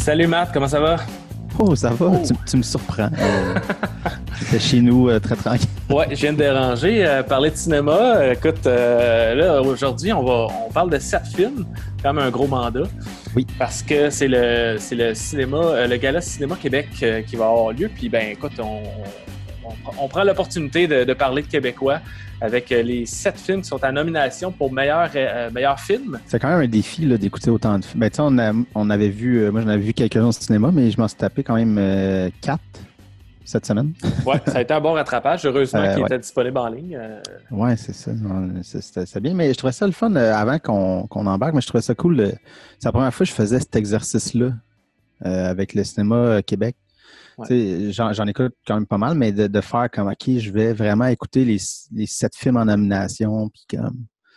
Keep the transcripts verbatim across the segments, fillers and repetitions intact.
Salut Matt, comment ça va? Oh, ça va, oh. Tu, tu me surprends. Euh, J'étais chez nous euh, très tranquille. Ouais, je viens de déranger, euh, parler de cinéma. Écoute, euh, là, aujourd'hui, on va on parle de sept films, quand même un gros mandat. Oui. Parce que c'est le c'est le cinéma, euh, le Gala Cinéma Québec euh, qui va avoir lieu. Puis ben écoute, on, on, on prend l'opportunité de, de parler de Québécois avec euh, les sept films qui sont en nomination pour meilleur, euh, meilleur film. C'est quand même un défi là, d'écouter autant de films. Ben, tu sais, on, a, on avait vu, euh, moi j'en avais vu quelques-uns au cinéma, mais je m'en suis tapé quand même euh, quatre cette semaine. Oui, ça a été un bon rattrapage, heureusement, euh, qui ouais. était disponible en ligne. Euh... Oui, c'est ça. C'était, c'était bien, mais je trouvais ça le fun euh, avant qu'on, qu'on embarque, mais je trouvais ça cool. Euh, c'est la première fois que je faisais cet exercice-là euh, avec le cinéma euh, Québec. Ouais. J'en, j'en écoute quand même pas mal, mais de, de faire comme, OK, je vais vraiment écouter les, les sept films en nomination, puis comme,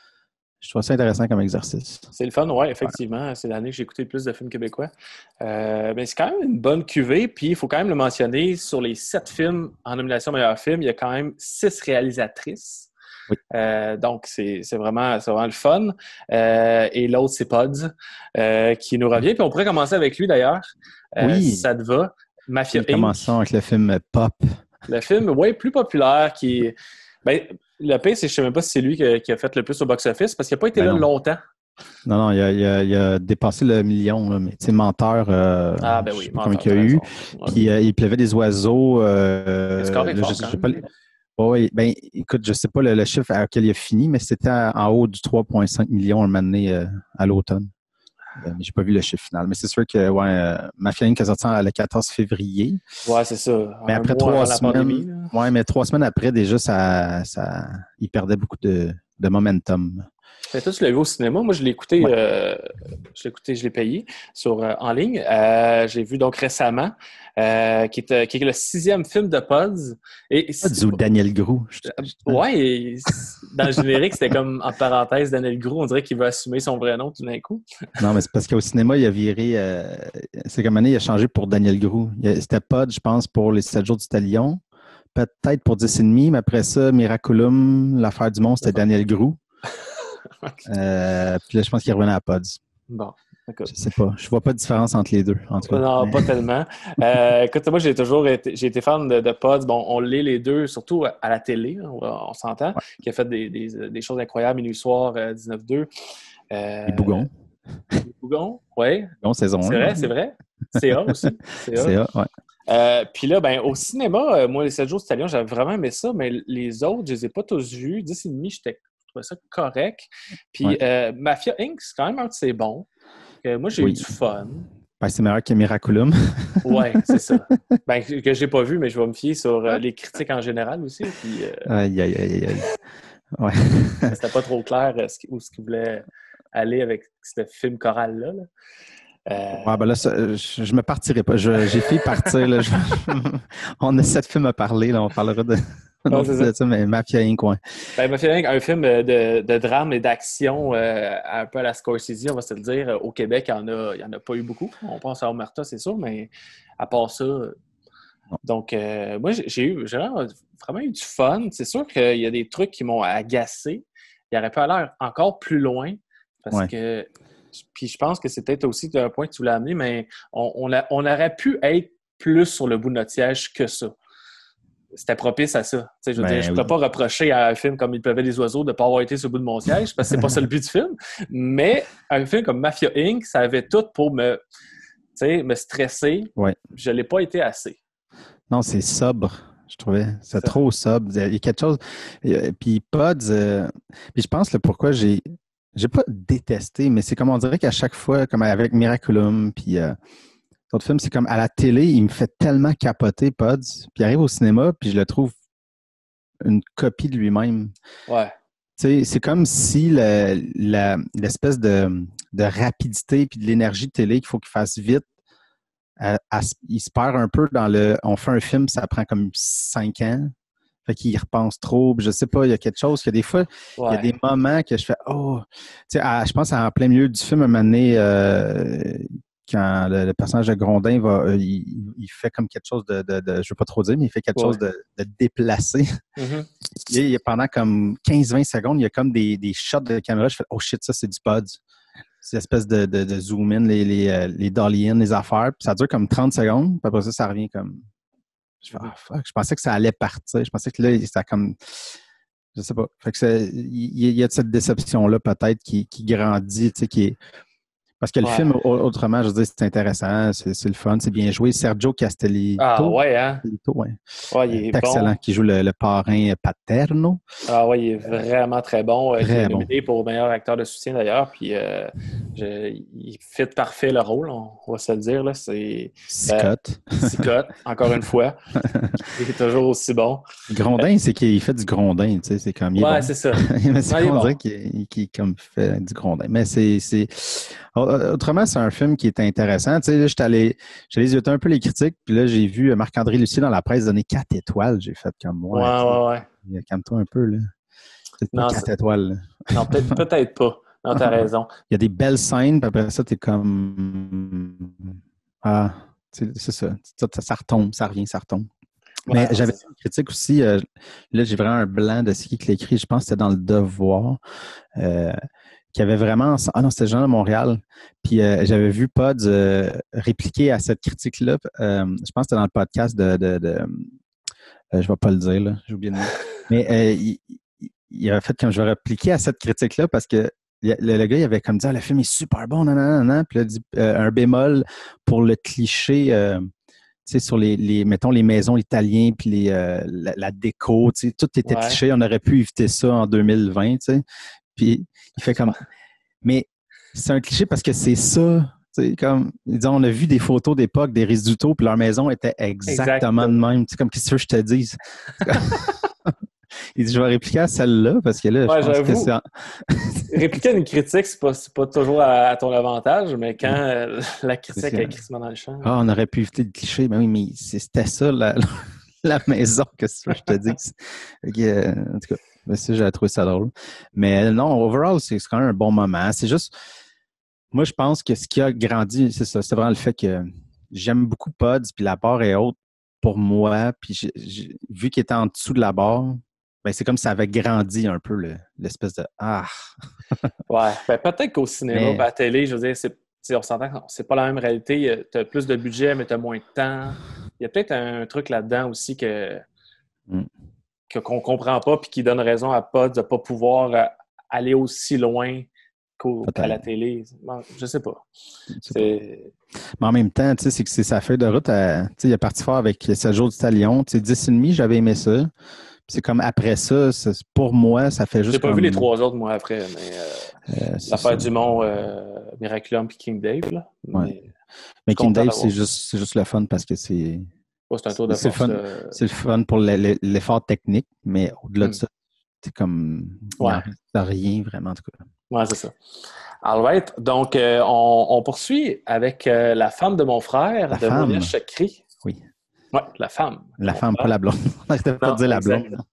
je trouve ça intéressant comme exercice. C'est le fun, oui, effectivement. Ouais. C'est l'année que j'ai écouté le plus de films québécois. Euh, mais c'est quand même une bonne cuvée, puis il faut quand même le mentionner, sur les sept films en nomination meilleur film, il y a quand même six réalisatrices. Oui. Euh, donc, c'est, c'est, vraiment, c'est vraiment le fun. Euh, et l'autre, c'est Pods, euh, qui nous revient. Puis on pourrait commencer avec lui, d'ailleurs. Euh, oui. Si ça te va. Mafia Incorporated. Commençons avec le film Pop. Le film, oui, plus populaire, qui... Ben, le pire, c'est que je ne sais même pas si c'est lui qui a, qui a fait le plus au box-office, parce qu'il n'a pas été ben là non. longtemps. Non, non, il a, il a, il a dépassé le million, là, mais tu sais, Menteur, euh, ah, ben oui, je sais pas Menteur, combien il y a eu. Ouais. Puis euh, il pleuvait des oiseaux. Euh, c'est correct, là, fort, je, je sais pas les... Oui, ben écoute, je ne sais pas le, le chiffre à lequel il a fini, mais c'était en haut du trois virgule cinq millions un moment donné euh, à l'automne. Euh, mais j'ai pas vu le chiffre final. Mais c'est sûr que ouais, euh, Mafia Inc. est sorti le quatorze février. Ouais, c'est ça. Mais un après mois trois avant semaines. La pandémie, ouais, mais trois semaines après, déjà, ça, ça, il perdait beaucoup de, de momentum. Mais toi, tu l'as vu au cinéma. Moi, je l'ai écouté, ouais. euh, je l'ai écouté, je l'ai payé sur, euh, en ligne. Euh, j'ai vu donc récemment, euh, qui, est, qui est le sixième film de Pods. Et Pods ou Daniel Groux. Je, je... Ouais, et dans le générique, c'était comme en parenthèse Daniel Groux. On dirait qu'il veut assumer son vrai nom tout d'un coup. Non, mais c'est parce qu'au cinéma, il a viré. Euh, c'est comme année, il a changé pour Daniel Groux. C'était Pods, je pense, pour les sept jours du Talion. Peut-être pour dix et demi, mais après ça, Miraculum, l'affaire du monde, c'était Daniel Groux. Okay. Euh, puis là, je pense qu'il revenait à Pods. Bon, d'accord. Je sais pas. Je vois pas de différence entre les deux, en tout cas. Non, mais... pas tellement. Euh, écoute, moi, j'ai toujours été, j'ai été fan de, de Pods. Bon, on l'est les deux, surtout à la télé, on, on s'entend, ouais. Qui a fait des, des, des choses incroyables, Minuit Soir, euh, dix-neuf deux. Euh, les Bougons. Les Bougons, oui. Bougons, saison c'est un. vrai, hein. C'est vrai. C A aussi. C A, C A ouais. Euh, puis là, ben, au cinéma, euh, moi, les sept jours du Talion, j'avais vraiment aimé ça, mais les autres, je les ai pas tous vus. dix et demi, j'étais je trouvais ça correct. Puis ouais. euh, Mafia Incorporated, c'est quand même un de ces bons. Euh, moi, j'ai oui. eu du fun. Ben, c'est meilleur que Miraculum. Oui, c'est ça. Ben, que j'ai pas vu, mais je vais me fier sur euh, les critiques en général aussi. Puis, euh, aïe, aïe, aïe, aïe. Ouais. C'était pas trop clair euh, où ce qu'il voulait aller avec ce film choral-là. Là. Euh... Ouais, ben là, ça, je, je me partirai pas. Je, j'ai fait partir. Là, je... on a sept films à parler. Là, on parlera de... Non, c'est ça. ça, mais Mafia Incorporated, ouais. Ben, Mafia Incorporated, un film de, de drame et d'action euh, un peu à la Scorsese, on va se le dire. Au Québec, il n'y en, en a pas eu beaucoup. On pense à Omerta, c'est sûr, mais à part ça... Non. Donc, euh, moi, j'ai eu j'ai vraiment eu du fun. C'est sûr qu'il y a des trucs qui m'ont agacé. Il aurait pu aller encore plus loin parce ouais. que... Puis je pense que c'est peut-être aussi un point que tu voulais amener, mais on, on, a, on aurait pu être plus sur le bout de notre siège que ça. C'était propice à ça. T'sais, je veux ben, dire, je ne oui. peux pas reprocher à un film comme Il pleuvait des oiseaux de ne pas avoir été sur le bout de mon siège, parce que c'est pas ça le but du film. Mais un film comme Mafia Incorporated, ça avait tout pour me, me stresser. Ouais. Je ne l'ai pas été assez. Non, c'est sobre, je trouvais. C'est ça. Trop sobre. Il y a quelque chose. Puis Pods, euh... puis je pense là, pourquoi j'ai. J'ai pas détesté, mais c'est comme on dirait qu'à chaque fois, comme avec Miraculum, puis euh, d'autres films, c'est comme à la télé, il me fait tellement capoter, Pods, puis il arrive au cinéma, puis je le trouve une copie de lui-même. Ouais. Tu sais, c'est comme si le, la, l'espèce de, de rapidité puis de l'énergie de télé qu'il faut qu'il fasse vite, à, à, il se perd un peu dans le... On fait un film, ça prend comme cinq ans. Fait qu'il repense trop, je sais pas, il y a quelque chose que des fois, ouais. il y a des moments que je fais « Oh! » Tu sais, je pense à en plein milieu du film, un moment donné, euh, quand le, le personnage de Grondin va, euh, il, il fait comme quelque chose de, de, de, je veux pas trop dire, mais il fait quelque ouais. chose de, de déplacé. Mm-hmm. Et pendant comme quinze vingt secondes, il y a comme des, des shots de caméra, je fais « Oh shit, ça c'est du Pods. » Cette espèce de, de, de zoom-in, les, les, euh, les dolly-in, les affaires, puis ça dure comme trente secondes, puis après ça, ça revient comme... Je fais, ah, fuck, je pensais que ça allait partir. Je pensais que là, c'était comme... Je sais pas. Fait que il y, y a de cette déception-là, peut-être, qui, qui grandit, tu sais, qui est... Parce que le Ouais. film, autrement, je veux dire, c'est intéressant, c'est, c'est le fun, c'est bien joué. Sergio Castellitto. Ah ouais, hein? Castellitto, ouais. Ouais, il est C'est excellent, bon. qui joue le, le parrain Paterno. Ah ouais, il est vraiment très bon. Il Très est bon. nominé pour meilleur acteur de soutien d'ailleurs. Puis euh, je, il fit parfait le rôle, on va se le dire. Là. C'est Sicotte. Ben, Sicotte, encore une fois. Il est toujours aussi bon. Grondin, c'est qu'il fait du grondin, tu sais, c'est comme il est Ouais, bon. c'est ça. Mais c'est Non, il est qu'on dirait bon. qu'il, qu'il comme fait du grondin. Mais c'est, c'est... Autrement, c'est un film qui est intéressant. Tu sais, là, j'étais allé, j'allais jeter un peu les critiques, puis là, j'ai vu Marc-André Lucier dans la presse donner quatre étoiles. J'ai fait comme moi, Ouais, tu ouais, ouais. sais, calme-toi un peu, là. C'est pas Non, quatre c'est- étoiles, là. non peut-être peut-être pas. Non, t'as raison. Il y a des belles scènes, puis après ça, t'es comme... Ah, tu sais, c'est ça. Ça, ça retombe, ça revient, ça retombe. Mais Ouais, ouais, j'avais c'est ça. une critique aussi, euh, là j'ai vraiment un blanc de ce qui l'a écrit, je pense que c'était dans Le Devoir, euh, qui avait vraiment... Ah non, c'était le Journal de Montréal, puis euh, j'avais vu Pods euh, répliquer à cette critique-là, euh, je pense que c'était dans le podcast de... de, de euh, je ne vais pas le dire, là, j'ai oublié le nom. Mais euh, il, il avait fait comme je vais répliquer à cette critique-là parce que le, le gars, il avait comme dit ah, le film est super bon, nan, nan, nan, nan. Puis là, il dit euh, un bémol pour le cliché... Euh, tu sais, sur les, les, mettons, les maisons italiennes puis les, euh, la, la déco, tu sais, tout était Ouais. cliché. On aurait pu éviter ça en deux mille vingt, tu sais. Puis il fait comme, mais c'est un cliché parce que c'est ça, tu sais, comme, ils disent, on a vu des photos d'époque des Rizzuto puis leur maison était exactement de Exactement. même. Tu sais, comme, qu'est-ce que tu veux que je te dise? Il dit, je vais répliquer à celle-là parce que là, je Ouais, pense que j'avoue. c'est... En... Répliquer une critique, c'est pas, c'est pas toujours à, à ton avantage, mais quand euh, la c'est critique ça. est crissement dans le champ. Ah, on aurait pu éviter le cliché. Ben oui, mais c'était ça, la, la maison, qu'est-ce que je te dis? Okay, en tout cas, ça, j'ai trouvé ça drôle. Mais non, overall, c'est quand même un bon moment. C'est juste, moi, je pense que ce qui a grandi, c'est ça, c'est vraiment le fait que j'aime beaucoup Pods, puis la barre est haute pour moi, puis j'ai, j'ai, vu qu'il était en dessous de la barre, ben c'est comme ça avait grandi un peu le, l'espèce de ah. Ouais, ben peut-être qu'au cinéma, Mais, ben à la télé, je veux dire, c'est, on s'entend que c'est pas la même réalité. Tu as plus de budget, mais tu as moins de temps. Il y a peut-être un truc là-dedans aussi que, mm. que qu'on comprend pas puis qui donne raison à Pod de pas pouvoir euh, aller aussi loin qu'au, qu'à la télé. Bon, je sais pas. C'est... pas. Mais en même temps, tu sais, c'est que c'est sa feuille de route. À, tu sais, il est parti fort avec sept jours d'Italion. Tu sais, dix et demi, j'avais aimé ça. Puis c'est comme après ça, c'est, pour moi, ça fait juste J'ai pas comme... vu les trois autres, moi, après, mais euh, euh, l'affaire du Mont, euh, Miraculum puis King Dave, là. Ouais. Mais, mais King Dave, c'est d'avoir. juste, c'est juste le fun parce que c'est... Oh, c'est un tour de C'est le force, fun, là. c'est le fun pour l'effort technique, mais au-delà Hmm. de ça, c'est comme... Il Ouais. n'en reste rien, vraiment, en tout cas. Ouais, c'est ça. All right. Donc, euh, on, on poursuit avec euh, La femme de mon frère, La de femme. Monia Chakri. Oui. Ouais, la femme. La femme, frère. Pas la blonde. On n'arrêtait pas de dire la exact. blonde.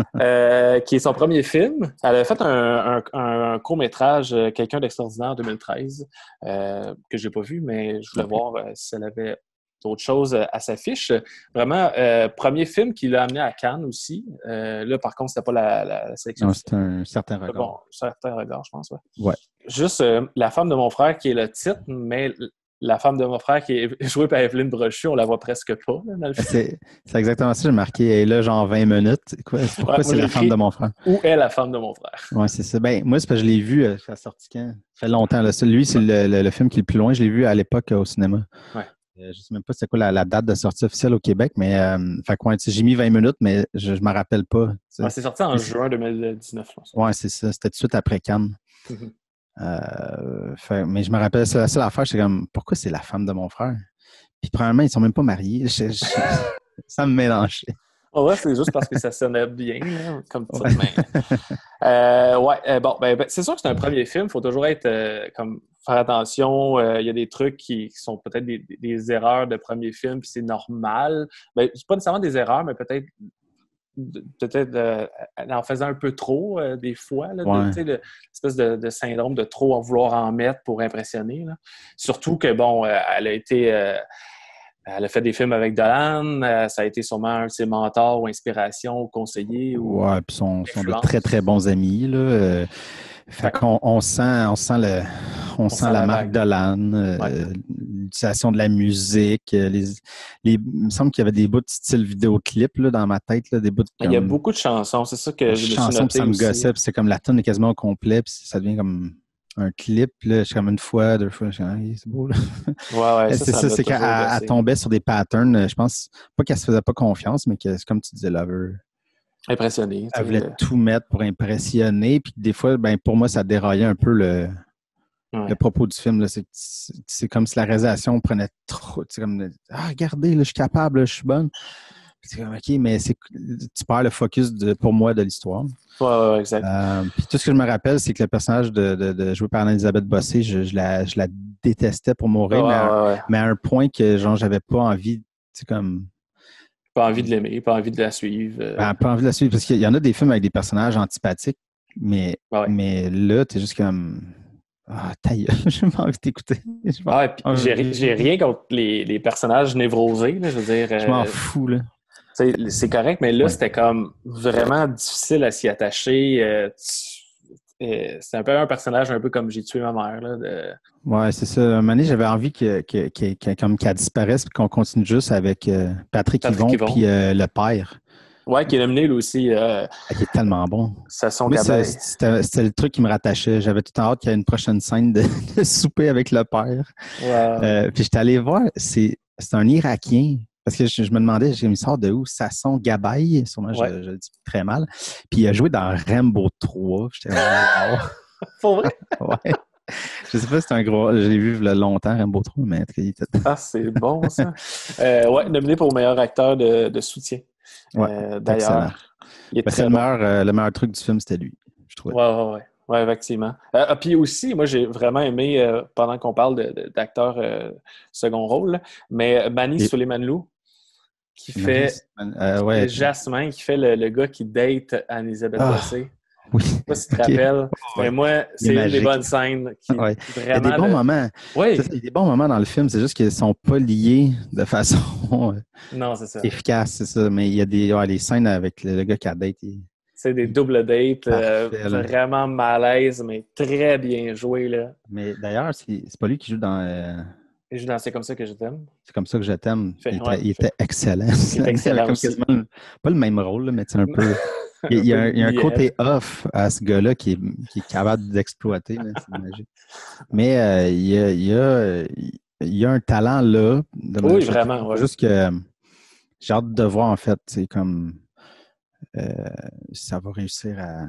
euh, qui est son premier film. Elle a fait un, un, un court-métrage, euh, Quelqu'un d'extraordinaire, en deux mille treize, euh, que je n'ai pas vu, mais je voulais okay. voir euh, si elle avait d'autres choses à sa fiche. Vraiment, euh, premier film qui l'a amené à Cannes aussi. Euh, là, par contre, c'était pas la, la, la sélection. Non, c'est un certain regard. Bon, certain regard, je pense, ouais. Ouais. Juste euh, La femme de mon frère qui est le titre, mais la femme de mon frère qui est jouée par Evelyne Brochu, on la voit presque pas là, dans le film. C'est, c'est exactement ça, j'ai marqué. Elle est là, genre vingt minutes. Quoi? Pourquoi ouais, c'est la femme de mon frère? Où est la femme de mon frère? Oui, c'est ça. Ben, moi, c'est parce que je l'ai vu, euh, ça a sorti quand? Ça fait longtemps. Là. Lui, c'est ouais. le, le, le film qui est le plus loin. Je l'ai vu à l'époque euh, au cinéma. Ouais. Euh, je ne sais même pas c'est quoi la, la date de sortie officielle au Québec, mais euh, fait quoi, j'ai mis vingt minutes, mais je ne m'en rappelle pas. Ouais, c'est sorti en juin deux mille dix-neuf. Oui, c'est ça. C'était tout de suite après Cannes. Mm-hmm. Euh, fait, mais je me rappelle, c'est la seule affaire, j'étais comme, pourquoi c'est la femme de mon frère? Puis, premièrement, ils sont même pas mariés. Je, je, ça me mélangeait. Oh ouais, c'est juste parce que ça sonnait bien, là, comme ça. Ouais, mais... euh, ouais euh, bon, ben, ben, c'est sûr que c'est un premier film. Il faut toujours être, euh, comme, faire attention. Il euh, y a des trucs qui, qui sont peut-être des, des erreurs de premier film, puis c'est normal. Ben, c'est pas nécessairement des erreurs, mais peut-être peut-être euh, en faisant un peu trop euh, des fois, là, ouais. de, le, l'espèce de, de syndrome de trop en vouloir en mettre pour impressionner. Là. Surtout que, bon, euh, elle a été... Euh, elle a fait des films avec Dolan, euh, ça a été sûrement un de ses mentors ou inspirations ou conseillers. Ou ouais, puis sont, sont de très, très bons amis. Là. Euh, Fait qu'on on sent, on sent le, on, on sent, sent la, la marque Dolan, euh, ouais. l'utilisation de la musique. Les, les, il me semble qu'il y avait des bouts de style vidéoclip là, dans ma tête, là, des bouts de comme, il y a beaucoup de chansons, c'est ça que je me suis chansons, noté ça me aussi. gossait, puis c'est comme la tonne est quasiment au complet, puis ça devient comme un clip. Là, je suis comme une fois, deux fois, je suis comme, hey, c'est beau. Là. Ouais, ouais, ça, c'est ça, ça, c'est qu'elle tombait sur des patterns. Je pense pas qu'elle se faisait pas confiance, mais que c'est comme tu disais, Lover. Impressionné. Elle voulait tout mettre pour impressionner. Puis des fois, ben, pour moi, ça déraillait un peu le, ouais. le propos du film. Là. C'est, c'est comme si la réalisation prenait trop. C'est comme ah, regardez, là, je suis capable, là, je suis bonne. C'est comme OK, mais c'est, tu perds le focus de, pour moi de l'histoire. Oui, ouais, exact. Euh, puis tout ce que je me rappelle, c'est que le personnage de, de, de joué par Anne-Elisabeth Bossé, je, je, la, je la détestais pour mourir, ouais, mais, ouais, à, ouais. mais à un point que genre j'avais pas envie, tu sais, comme. Pas envie de l'aimer, pas envie de la suivre. Euh... Ben, pas envie de la suivre, parce qu'il y en a des films avec des personnages antipathiques, mais, ouais. mais là, t'es juste comme. Ah, ta gueule, j'ai pas envie de t'écouter. Ah, ouais, puis j'ai, j'ai rien contre les, les personnages névrosés, là, je veux dire. Je m'en euh, fous, là. C'est, c'est correct, mais là, ouais. c'était comme vraiment difficile à s'y attacher. Euh, tu, euh, c'est un peu un personnage un peu comme J'ai tué ma mère. Là, de... Ouais, c'est ça. Un moment donné, j'avais envie que, que, que, que, comme qu'elle disparaisse et qu'on continue juste avec euh, Patrick, Patrick Yvon puis euh, le père. Ouais, qui est nominé lui aussi. Euh, ah, il est tellement bon. Ça son Moi, c'est, c'était, c'était le truc qui me rattachait. J'avais tout en hâte qu'il y ait une prochaine scène de, de souper avec le père. Wow. Euh, puis j'étais allé voir, c'est, c'est un Irakien. Parce que je, je me demandais, il sort de où? Sasson Gabaye, sûrement ouais. je, je le dis très mal. Puis il a joué dans Rambo trois. J'étais wow. Pour vrai? ouais. Je sais pas si c'est un gros. Je l'ai vu il y a longtemps, Rambo trois, mais il était... Ah, c'est bon ça. euh, ouais, nominé pour meilleur acteur de, de soutien. Ouais, euh, d'ailleurs. Il est ben, très c'est bon. le, meilleur, euh, le meilleur truc du film, c'était lui, je trouvais. Ouais, ouais, ouais. Oui, effectivement. Euh, puis aussi, moi, j'ai vraiment aimé, euh, pendant qu'on parle de, de, d'acteurs euh, second rôle, là, mais Mani Et... Suleymanlou, qui Mani, fait euh, ouais. Jasmin, qui fait le, le gars qui date Anne-Elisabeth ah, Bossé. Oui. Je sais pas si tu te okay. rappelles. Oh, mais moi, c'est une des bonnes scènes qui ouais. vraiment... Il y a des bons le... moments. Oui. Il y a des bons moments dans le film, c'est juste qu'ils sont pas liés de façon non, c'est ça. efficace, c'est ça. Mais il y a des ouais, les scènes avec le, le gars qui a date. Il... C'est des doubles dates, euh, vraiment malaise, mais très bien joué. Là. Mais d'ailleurs, c'est, c'est pas lui qui joue dans... Euh... Il joue dans C'est comme ça que je t'aime. C'est comme ça que je t'aime. Fait, il, ouais, était, il était excellent. Il était excellent comme aussi. Quasiment, pas le même rôle, mais c'est un peu... Il, il, y a un, il y a un côté off à ce gars-là qui est, qui est capable d'exploiter. Là, c'est magique. Mais euh, il, y a, il, y a, il y a un talent là. De oui, vraiment. Ouais. Juste que j'ai hâte de voir, en fait, c'est comme euh, ça va réussir à,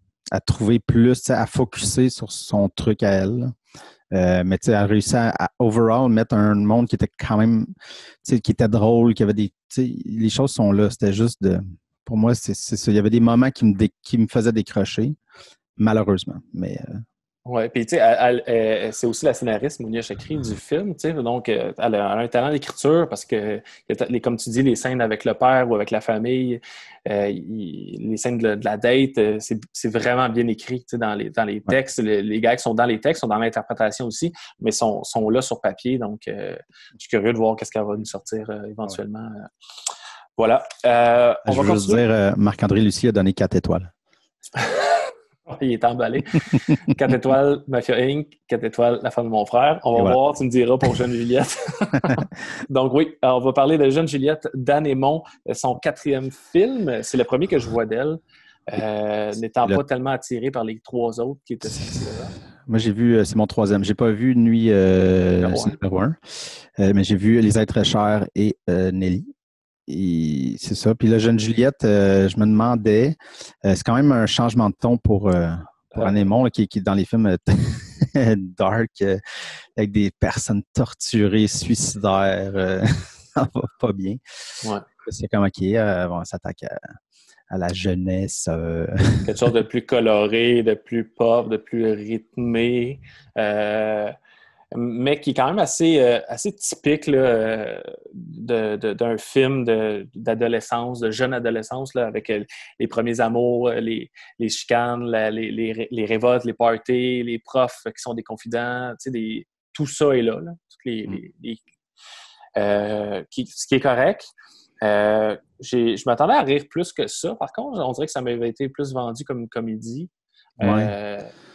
à trouver plus, à focusser sur son truc à elle. Euh, mais tu sais, elle a réussi à, à overall mettre un monde qui était quand même, tu sais, qui était drôle, qui avait des, tu sais, les choses sont là. C'était juste de, pour moi, c'est, c'est ça. Il y avait des moments qui me, dé, qui me faisaient décrocher, malheureusement. Mais euh... oui, puis tu sais, elle, elle, elle, c'est aussi la scénariste Mounia Chakri du film, tu sais, donc elle a, elle a un talent d'écriture parce que, comme tu dis, les scènes avec le père ou avec la famille, euh, il, les scènes de, de la date, c'est, c'est vraiment bien écrit, tu sais, dans les, dans les textes. Ouais. Les, les gars qui sont dans les textes sont dans l'interprétation aussi, mais sont, sont là sur papier, donc euh, je suis curieux de voir qu'est-ce qu'elle va nous sortir euh, éventuellement. Ouais. Voilà. Euh, on je va veux juste dire, euh, Marc-André Lucie a donné quatre étoiles. Il est emballé. quatre étoiles, Mafia Incorporated, quatre étoiles, La femme de mon frère. On va voilà. voir, tu me diras pour Jeune Juliette. Donc oui, on va parler de Jeune Juliette d'Anne Hémon, son quatrième film. C'est le premier que je vois d'elle, euh, n'étant le... pas tellement attiré par les trois autres qui étaient sortis là. Moi, j'ai vu, c'est mon troisième. J'ai pas vu Nuit euh, numéro un, euh, mais j'ai vu Les êtres chers et euh, Nelly. Et c'est ça. Puis la Jeune Juliette, euh, je me demandais, euh, c'est quand même un changement de ton pour, euh, pour Anne Hémon, là, qui, qui est dans les films euh, dark, euh, avec des personnes torturées, suicidaires. Euh, ça va pas bien. Ouais. C'est comme, OK, euh, on s'attaque à, à la jeunesse. Euh... Quelque chose de plus coloré, de plus pop, de plus rythmé. Euh... mais qui est quand même assez, euh, assez typique là, de, de, d'un film de, d'adolescence, de jeune adolescence, là, avec euh, les premiers amours, les, les chicanes, la, les, les, les révoltes, les parties, les profs qui sont des confidents, tu sais, des, tout ça est là. là toutes les, mm. les, les, euh, qui, ce qui est correct. Euh, j'ai, je m'attendais à rire plus que ça. Par contre, on dirait que ça m'avait été plus vendu comme une comédie. Ouais. Euh,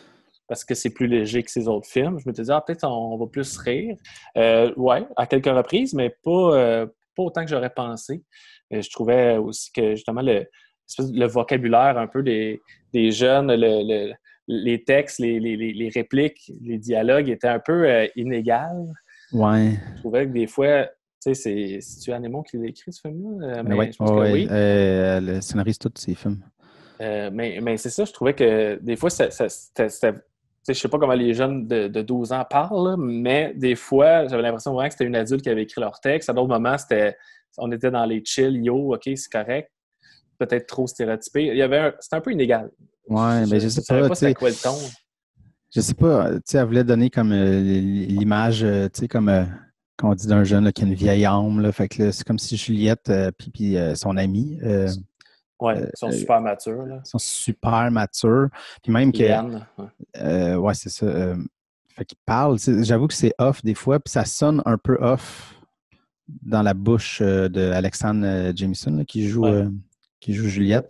parce que c'est plus léger que ses autres films. Je m'étais dit, ah, peut-être on, on va plus rire. Euh, ouais, à quelques reprises, mais pas, euh, pas autant que j'aurais pensé. Euh, je trouvais aussi que, justement, le, le vocabulaire un peu des, des jeunes, le, le, les textes, les, les, les répliques, les dialogues étaient un peu euh, inégales. Ouais. Je trouvais que des fois, tu sais, c'est, c'est-tu Anémon qui l'a écrit, ce film-là? Euh, mais Ouais, je pense que ouais, oui. euh, le scénariste de tous ces films. Euh, mais, mais c'est ça, je trouvais que des fois, ça, ça, c'était, c'était, tu sais, je sais pas comment les jeunes de, de douze ans parlent, là, mais des fois, j'avais l'impression vraiment que c'était une adulte qui avait écrit leur texte. À d'autres moments, c'était, on était dans les chill, yo, OK, c'est correct. Peut-être trop stéréotypé. Il y avait un, c'était un peu inégal. Ouais, mais Je je ne sais savais pas, pas tu c'était sais, quoi le ton. je sais pas, tu sais, elle voulait donner comme euh, l'image, euh, tu sais, comme, euh, quand on dit d'un jeune là, qui a une vieille âme, là, fait que là, c'est comme si Juliette, euh, puis, puis euh, son ami, euh, Ouais, euh, ils sont euh, super matures, là. sont super matures, puis même que, Léane. Ouais. euh, ouais, c'est ça, euh, fait qu'ils parlent, tu sais, j'avoue que c'est off des fois, puis ça sonne un peu off dans la bouche euh, de Alexandre euh, Jameson, là, qui joue, Ouais. euh, qui joue Juliette.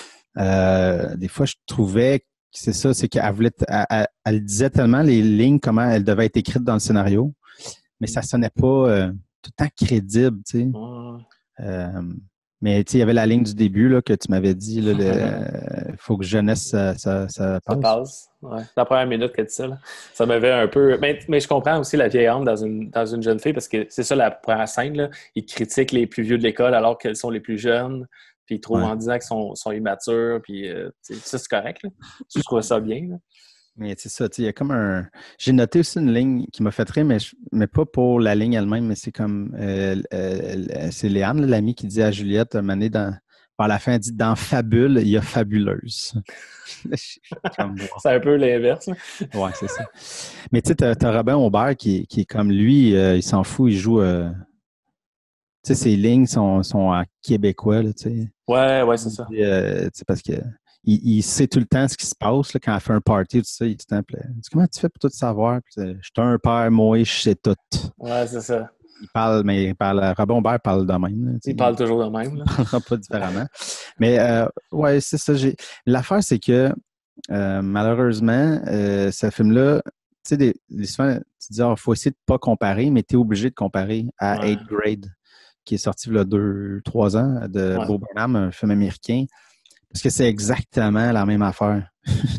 Euh, des fois, je trouvais que c'est ça, c'est qu'elle voulait, t- elle, elle- elle disait tellement les lignes, comment elles devaient être écrites dans le scénario, mais ça sonnait pas euh, tout le temps crédible, tu sais. Ouais. Euh, mais tu sais, il y avait la ligne du début là, que tu m'avais dit, il euh, faut que jeunesse, ça, ça, ça Ça passe. passe. Ouais. La première minute qu'elle dit ça, là, ça m'avait un peu. Mais, mais je comprends aussi la vieille âme dans une, dans une jeune fille parce que c'est ça la première scène. Là. Ils critiquent les plus vieux de l'école alors qu'elles sont les plus jeunes. Puis ils trouvent Ouais. en disant qu'ils sont, sont immatures. Puis euh, ça, c'est correct. Là. Je trouve ça bien. Là. Mais c'est ça, tu sais, il y a comme un. J'ai noté aussi une ligne qui m'a fait rire, mais, je- mais pas pour la ligne elle-même, mais c'est comme. euh, euh, c'est Léane, l'amie, qui dit à Juliette, un moment donné, dans, par la fin, elle dit dans Fabule, il y a Fabuleuse. Je suis comme, wow. C'est un peu l'inverse. Là. Ouais, c'est ça. Mais tu sais, t'as, t'as Robin Aubert qui, qui est comme lui, euh, il s'en fout, il joue. euh, tu sais, ses lignes sont, sont en québécois, là, tu sais. Ouais, ouais, c'est Il ça. dit, euh, tu sais, parce que il, il sait tout le temps ce qui se passe là, quand elle fait un party, tout ça. Il dit, tout le temps, il dit, comment tu fais pour tout savoir? Puis, euh, je suis un père, moi, je sais tout. Ouais, c'est ça. Il parle, mais il parle, Robin Aubert parle de même. Là, tu sais, Il il parle toujours de même. ne Là. parlera pas différemment. Mais euh, ouais, c'est ça. J'ai... L'affaire, c'est que euh, malheureusement, euh, ce film-là, tu sais, des, des, souvent, tu dis, il faut essayer de ne pas comparer, mais tu es obligé de comparer à Ouais. Eighth Grade, qui est sorti il y a deux, trois ans, de Ouais. Bo Burnham, un film américain. Parce que c'est exactement la même affaire.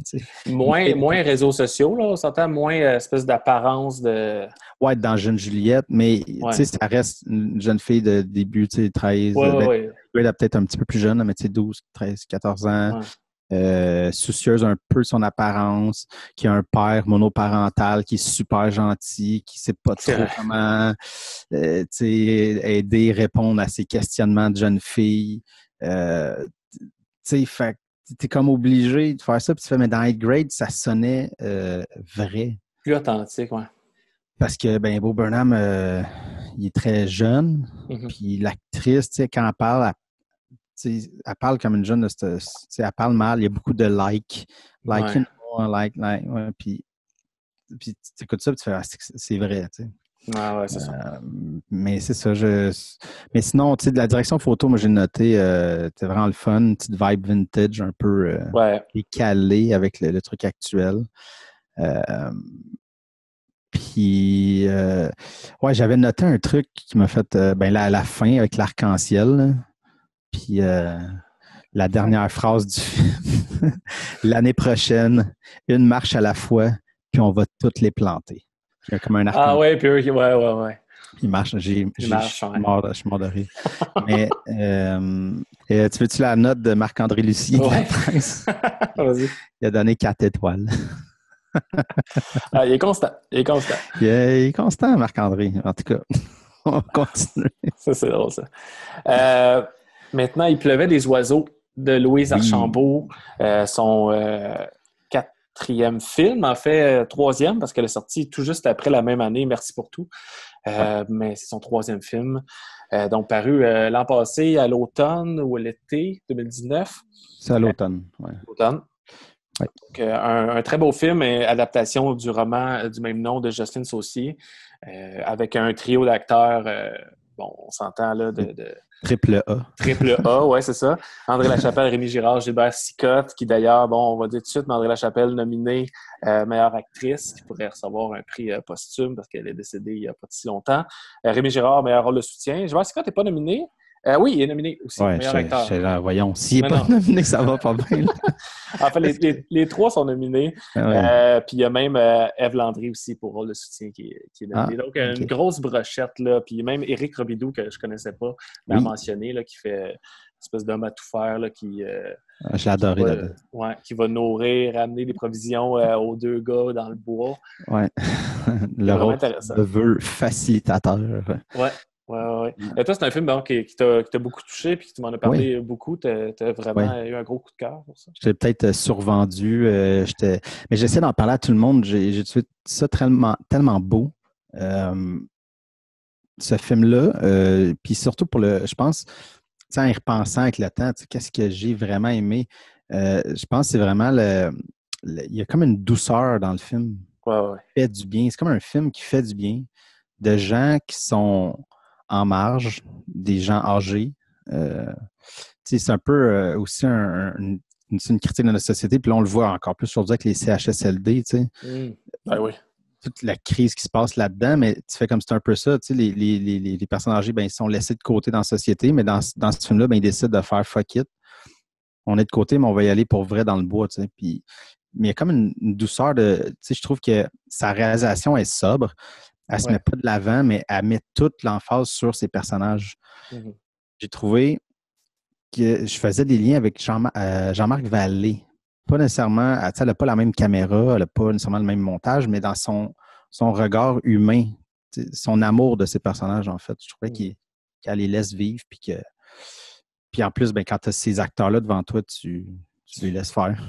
Moins, moins réseaux sociaux, là, on s'entend, moins euh, espèce d'apparence de. Ouais, dans Jeune Juliette, mais Ouais. ça reste une jeune fille de début, treize, Ouais, ouais, ben, ouais. elle est peut-être un petit peu plus jeune, mais douze, treize, quatorze ans, Ouais. euh, soucieuse un peu de son apparence, qui a un père monoparental qui est super gentil, qui sait pas C'est trop vrai. comment euh, aider, répondre à ses questionnements de jeune fille. Euh, tu sais, fait t'es comme obligé de faire ça, puis tu fais, mais dans Eighth Grade, ça sonnait euh, vrai. Plus authentique, ouais. Parce que, ben, Bo Burnham, euh, il est très jeune, Mm-hmm. puis l'actrice, tu sais, quand elle parle, elle, tu sais, elle parle comme une jeune, de cette- tu sais, elle parle mal, il y a beaucoup de like, like, Ouais. you know, like, like, ouais, puis, puis tu écoutes ça, puis tu fais, ah, c'est, c'est vrai, tu sais. Ouais, ouais, c'est ça. Euh, mais c'est ça, je... Mais sinon, tu sais, de la direction photo, moi, j'ai noté, euh, c'était vraiment le fun, une petite vibe vintage, un peu euh, Ouais. décalée avec le, le truc actuel. Euh, Puis, euh, ouais, j'avais noté un truc qui m'a fait, euh, ben là, à la fin, avec l'arc-en-ciel, là. Puis, euh, la dernière phrase du film, l'année prochaine, une marche à la fois, puis on va toutes les planter. Il y a comme un Ah arc-en-ciel. ouais, puis eux, ouais, ouais, ouais. Il marche, j'ai, Il j'ai, je marche, suis ouais. mort, je suis mort de rire. Mais, euh, euh, tu veux-tu la note de Marc-André Lucier de la Ouais. presse? Vas-y. Il a donné quatre étoiles. Ah, il est constant. Il est constant. Il est, il est constant, Marc-André. En tout cas, on va continuer. Ça, c'est drôle, ça. Euh, maintenant, il pleuvait des oiseaux de Louise Oui. Archambault. Euh, son euh, quatrième film, en fait, euh, troisième, parce qu'elle est sortie tout juste après la même année, Merci pour tout. Euh, mais c'est son troisième film. Euh, donc, paru euh, l'an passé, à l'automne ou à l'été deux mille dix-neuf. C'est à l'automne, ouais. L'automne. Ouais. Donc, euh, un, un très beau film, et adaptation du roman euh, du même nom de Jocelyne Saucier, euh, avec un trio d'acteurs euh, bon, on s'entend là de, de... Triple A. Triple A, ouais, c'est ça. André Lachapelle, Rémi Girard, Gilbert Sicotte, qui d'ailleurs, bon, on va dire tout de suite, mais André Lachapelle nominée euh, meilleure actrice, qui pourrait recevoir un prix euh, posthume parce qu'elle est décédée il n'y a pas si longtemps. Euh, Rémi Girard, meilleur rôle de soutien. Gilbert Sicotte n'est pas nominé. Euh, oui, il est nominé aussi, Ouais, meilleur je, acteur. je, là, voyons, s'il n'est pas non. nominé, ça va pas bien. En fait, les, les, les trois sont nominés. Ouais. Euh, puis il y a même euh, Ève Landry aussi pour rôle de soutien qui est, qui est nominée. Ah, Donc, okay. Une grosse brochette, là. Puis même Éric Robidoux, que je ne connaissais pas, l'a oui. mentionné, là, qui fait une espèce d'homme à tout faire, là, qui... Euh, je l'ai adoré là là-dedans. Ouais, qui va nourrir, amener des provisions euh, aux deux gars dans le bois. Ouais. Le rôle de vœu facilitateur. Ouais. Oui, oui, oui. Et toi, c'est un film bon, qui, qui t'a beaucoup touché puis tu m'en as parlé oui. beaucoup. Tu as vraiment oui. eu un gros coup de cœur pour ça. J'étais peut-être survendu. Euh, mais j'essaie d'en parler à tout le monde. J'ai trouvé ça tellement, tellement beau. Euh, ce film-là. Euh, puis surtout pour le. Je pense, en y repensant avec le temps, qu'est-ce que j'ai vraiment aimé? Euh, je pense que c'est vraiment le, le. Il y a comme une douceur dans le film. Ouais, ouais. Qui fait du bien. C'est comme un film qui fait du bien. De gens qui sont en marge, des gens âgés. Euh, c'est un peu euh, aussi un, un, une, une critique de notre société. Puis là, on le voit encore plus aujourd'hui avec les C H S L D. Mmh. Ben oui. Toute la crise qui se passe là-dedans, mais tu fais comme c'est un peu ça. Les, les, les, les personnes âgées, ben, ils sont laissés de côté dans la société, mais dans, dans ce film-là, ben, ils décident de faire fuck it. On est de côté, mais on va y aller pour vrai dans le bois. Puis, mais il y a comme une, une douceur de. Je trouve que sa réalisation est sobre. Elle ne se ouais. met pas de l'avant, mais elle met toute l'emphase sur ses personnages. Mm-hmm. J'ai trouvé que je faisais des liens avec Jean, euh, Jean-Marc Vallée. Pas nécessairement, elle n'a pas la même caméra, elle n'a pas nécessairement le même montage, mais dans son, son regard humain, son amour de ses personnages, en fait. Je trouvais mm-hmm. qu'elle les laisse vivre. Puis, que, puis en plus, ben, quand tu as ces acteurs-là devant toi, tu, tu les laisses faire.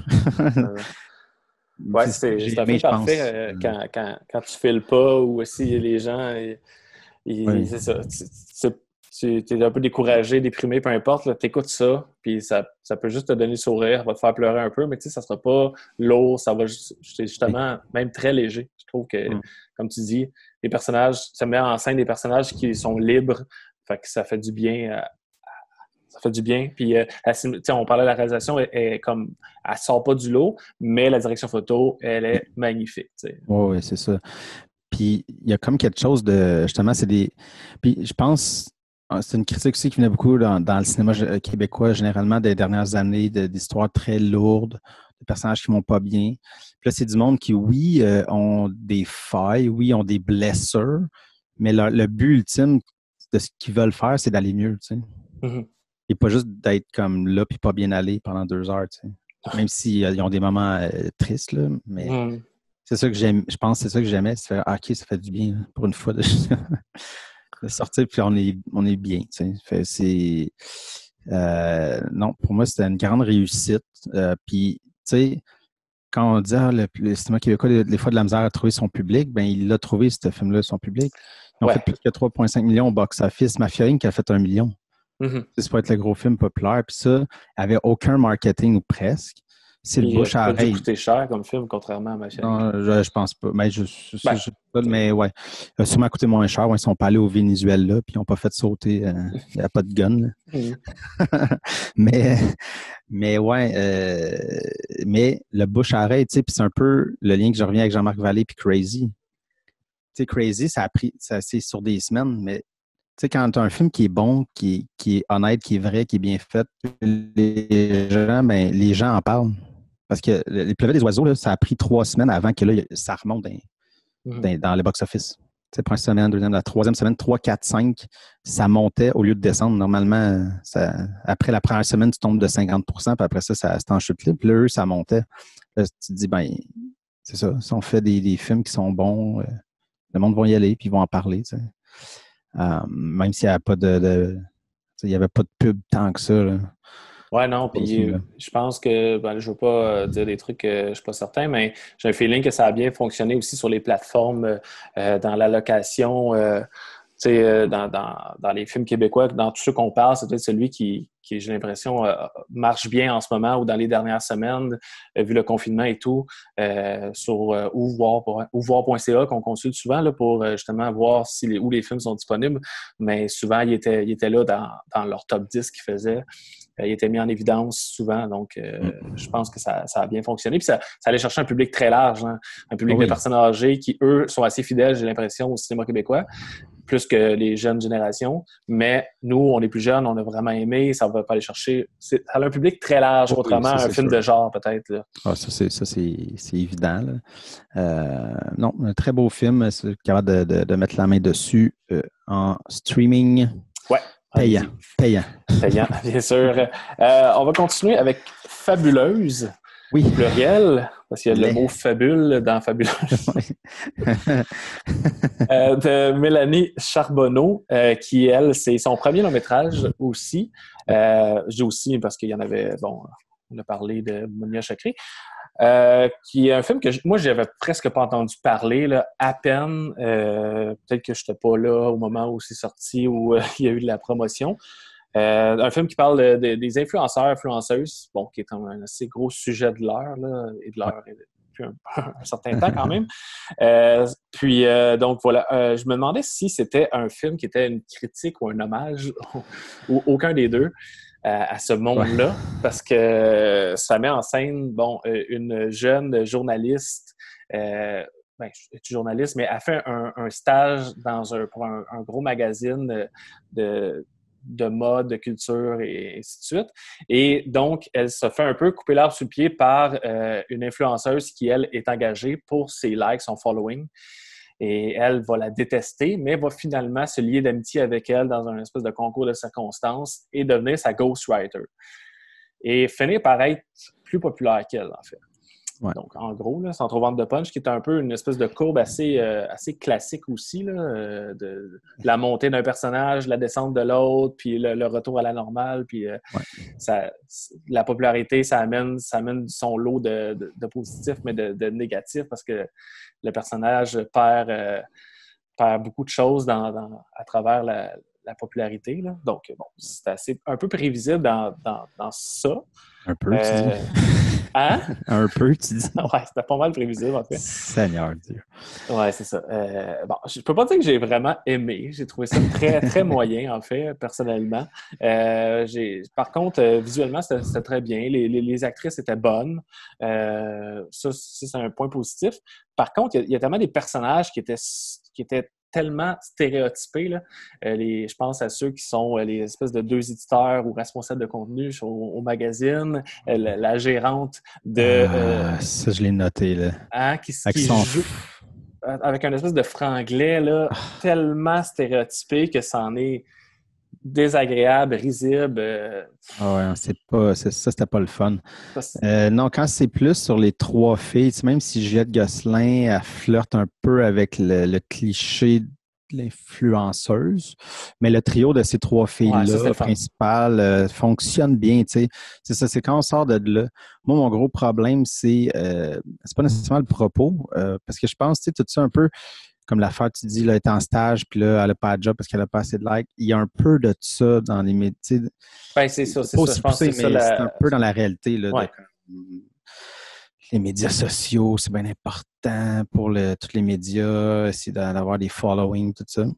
Oui, c'est un film parfait euh, quand, quand, quand tu files pas ou aussi les gens, et, et, oui. c'est ça, tu, tu es un peu découragé, déprimé, peu importe, tu écoutes ça, puis ça, ça peut juste te donner le sourire, va te faire pleurer un peu, mais tu sais, ça sera pas lourd, ça va juste, justement même très léger. Je trouve que, mm. comme tu dis, les personnages, ça met en scène des personnages qui sont libres, fait que ça fait du bien à, Ça fait du bien. Puis, euh, on parlait de la réalisation, elle, elle, comme, elle sort pas du lot, mais la direction photo, elle est magnifique. Oui, oui, c'est ça. Puis, il y a comme quelque chose de, justement, c'est des... Puis, je pense, c'est une critique aussi qui venait beaucoup dans, dans le cinéma québécois, généralement, des dernières années, d'histoires très lourdes, de personnages qui vont pas bien. Puis là, c'est du monde qui, oui, euh, ont des failles, oui, ont des blessures, mais le, le but ultime de ce qu'ils veulent faire, c'est d'aller mieux, tu sais. Mm-hmm. Et pas juste d'être comme là puis pas bien aller pendant deux heures, tu sais. Même s'ils euh, ont des moments euh, tristes, là, mais mm. c'est ça que j'aime. Je pense que c'est ça que j'aimais, c'est faire ah, OK, ça fait du bien là, pour une fois de, de sortir puis on est, on est bien, tu sais. Fait, c'est euh, non, pour moi, c'était une grande réussite. Euh, puis, tu sais, quand on dit ah, le, le cinéma québécois a des fois de la misère à trouver son public, ben il l'a trouvé, ce film-là, son public. Ils ont ouais. fait plus que trois virgule cinq millions au box-office. Mafia Inc qui a fait un million. Mm-hmm. C'est pas être le gros film populaire. Puis ça, avait aucun marketing ou presque. C'est le bouche à oreille. Ça a coûté cher comme film, contrairement à Mafia Inc. Non, je, je pense pas. Mais, je, je, ben, je, je, mais ouais. Ça a sûrement coûté moins cher. Ouais, ils sont pas allés au Venezuela puis ils n'ont pas fait sauter. Euh, il n'y a pas de gun. Mm-hmm. mais, mais ouais. Euh, mais le bouche à oreille, tu sais, puis c'est un peu le lien que je reviens avec Jean-Marc Vallée puis Crazy. Tu sais, Crazy, ça a pris, ça, c'est sur des semaines, mais tu sais, quand tu as un film qui est bon, qui, qui est honnête, qui est vrai, qui est bien fait, les gens, ben, les gens en parlent. Parce que Les Pleuvait des oiseaux, là, ça a pris trois semaines avant que là, ça remonte dans, mm-hmm. dans, dans le box-office. Tu sais, première semaine, deuxième, la troisième semaine, trois, quatre, cinq, ça montait au lieu de descendre. Normalement, ça, après la première semaine, tu tombes de cinquante pour cent, puis après ça, ça c'était en chute libre. Puis là, eux, ça montait. Là, tu te dis, ben, c'est ça. Si on fait des, des films qui sont bons, euh, le monde va y aller, puis ils vont en parler, tu sais. Euh, même s'il n'y avait pas de, de il y avait pas de pub tant que ça. Là. Ouais, non, puis je pense que, ben, je ne veux pas dire des trucs que je ne suis pas certain, mais j'ai un feeling que ça a bien fonctionné aussi sur les plateformes euh, dans la location. Euh, sais, euh, dans, dans, dans les films québécois, dans tout ce qu'on parle, c'est peut-être celui qui, qui j'ai l'impression, euh, marche bien en ce moment ou dans les dernières semaines, euh, vu le confinement et tout, euh, sur euh, ouvoir point c a qu'on consulte souvent là, pour euh, justement voir si les, où les films sont disponibles. Mais souvent, il était, il était là dans, dans leur top dix qu'ils faisaient. Euh, il était mis en évidence souvent, donc euh, je pense que ça, ça a bien fonctionné. Puis ça, ça allait chercher un public très large, hein, un public oui. de personnes âgées qui, eux, sont assez fidèles, j'ai l'impression, au cinéma québécois, plus que les jeunes générations. Mais nous, on est plus jeunes, on a vraiment aimé, ça va pas aller chercher. C'est, ça a un public très large, Oui, contrairement ça, à un film sûr. de genre, peut-être. Là. Ah, ça, c'est, ça, c'est, c'est évident. Là. Euh, non, un très beau film, c'est capable de, de, de mettre la main dessus euh, en streaming. Ouais. Payant. Payant. Payant, bien sûr. Euh, on va continuer avec Fabuleuse. Oui. Au pluriel, parce qu'il y a Les... le mot fabule dans Fabuleuse. euh, de Mélanie Charbonneau, euh, qui, elle, c'est son premier long-métrage aussi. Euh, je dis aussi parce qu'il y en avait, bon, on a parlé de Monia Chakri. Euh, qui est un film que je, moi, j'avais presque pas entendu parler, là, à peine. Euh, peut-être que je n'étais pas là au moment où c'est sorti, où euh, il y a eu de la promotion. Euh, un film qui parle de, de, des influenceurs, influenceuses, bon, qui est un, un assez gros sujet de l'heure, là, et de l'heure depuis un, un certain temps quand même. Euh, puis, euh, donc voilà, euh, je me demandais si c'était un film qui était une critique ou un hommage, ou aucun des deux, à, à ce monde-là, ouais. Parce que ça met en scène, bon, une jeune journaliste, euh, ben, je suis journaliste, mais elle fait un, un stage dans un, pour un, un gros magazine de de mode, de culture et ainsi de suite. Et donc, elle se fait un peu couper l'arbre sous le pied par euh, une influenceuse qui, elle, est engagée pour ses likes, son following. Et elle va la détester, mais va finalement se lier d'amitié avec elle dans un espèce de concours de circonstances et devenir sa ghostwriter. Et finir par être plus populaire qu'elle, en fait. Ouais. Donc, en gros, là, sans trop vendre de punch, qui est un peu une espèce de courbe assez, euh, assez classique aussi, là, euh, de la montée d'un personnage, la descente de l'autre, puis le, le retour à la normale, puis euh, ouais. ça, la popularité, ça amène, ça amène son lot de, de, de positif, mais de, de négatif, parce que le personnage perd, euh, perd beaucoup de choses dans, dans, à travers la, la popularité. Là. Donc, bon, c'est assez, un peu prévisible dans, dans, dans ça. Un peu, euh, tu dis. Hein? Un peu, tu dis. Ouais, c'était pas mal prévisible, en fait. Seigneur Dieu. Ouais, c'est ça. Euh, bon, je peux pas dire que j'ai vraiment aimé. J'ai trouvé ça très, très moyen, en fait, personnellement. Euh, j'ai... Par contre, euh, visuellement, c'était, c'était très bien. Les, les, les actrices étaient bonnes. Euh, ça, ça, c'est un point positif. Par contre, il y, y a tellement des personnages qui étaient, qui étaient tellement stéréotypés. Là. Euh, les, je pense à ceux qui sont euh, les espèces de deux éditeurs ou responsables de contenu au, au magazine, euh, la, la gérante de... Ah, euh, ça, je l'ai noté. Là. Hein, qui, qui son... joue avec un espèce de franglais là, ah. tellement stéréotypé que c'en est désagréable, risible. Euh... Ah ouais, c'est pas, c'est, ça, c'était pas le fun. Euh, non, quand c'est plus sur les trois filles, même si Juliette Gosselin, elle flirte un peu avec le, le cliché de l'influenceuse, mais le trio de ces trois filles-là, ouais, principales, euh, fonctionne bien, tu sais. C'est ça, c'est quand on sort de là. Moi, mon gros problème, c'est, euh, c'est pas nécessairement le propos, euh, parce que je pense, tu sais, tout ça un peu, comme l'affaire, tu dis, là, elle est en stage, puis là, elle n'a pas de job parce qu'elle n'a pas assez de likes. Il y a un peu de ça dans les métiers. Ben, c'est ça, c'est ça. Je pense poussé, que c'est, mais ça, c'est la... un peu dans la réalité. Là, ouais. de, les médias sociaux, c'est bien important pour le, tous les médias, essayer d'avoir des followings, tout ça.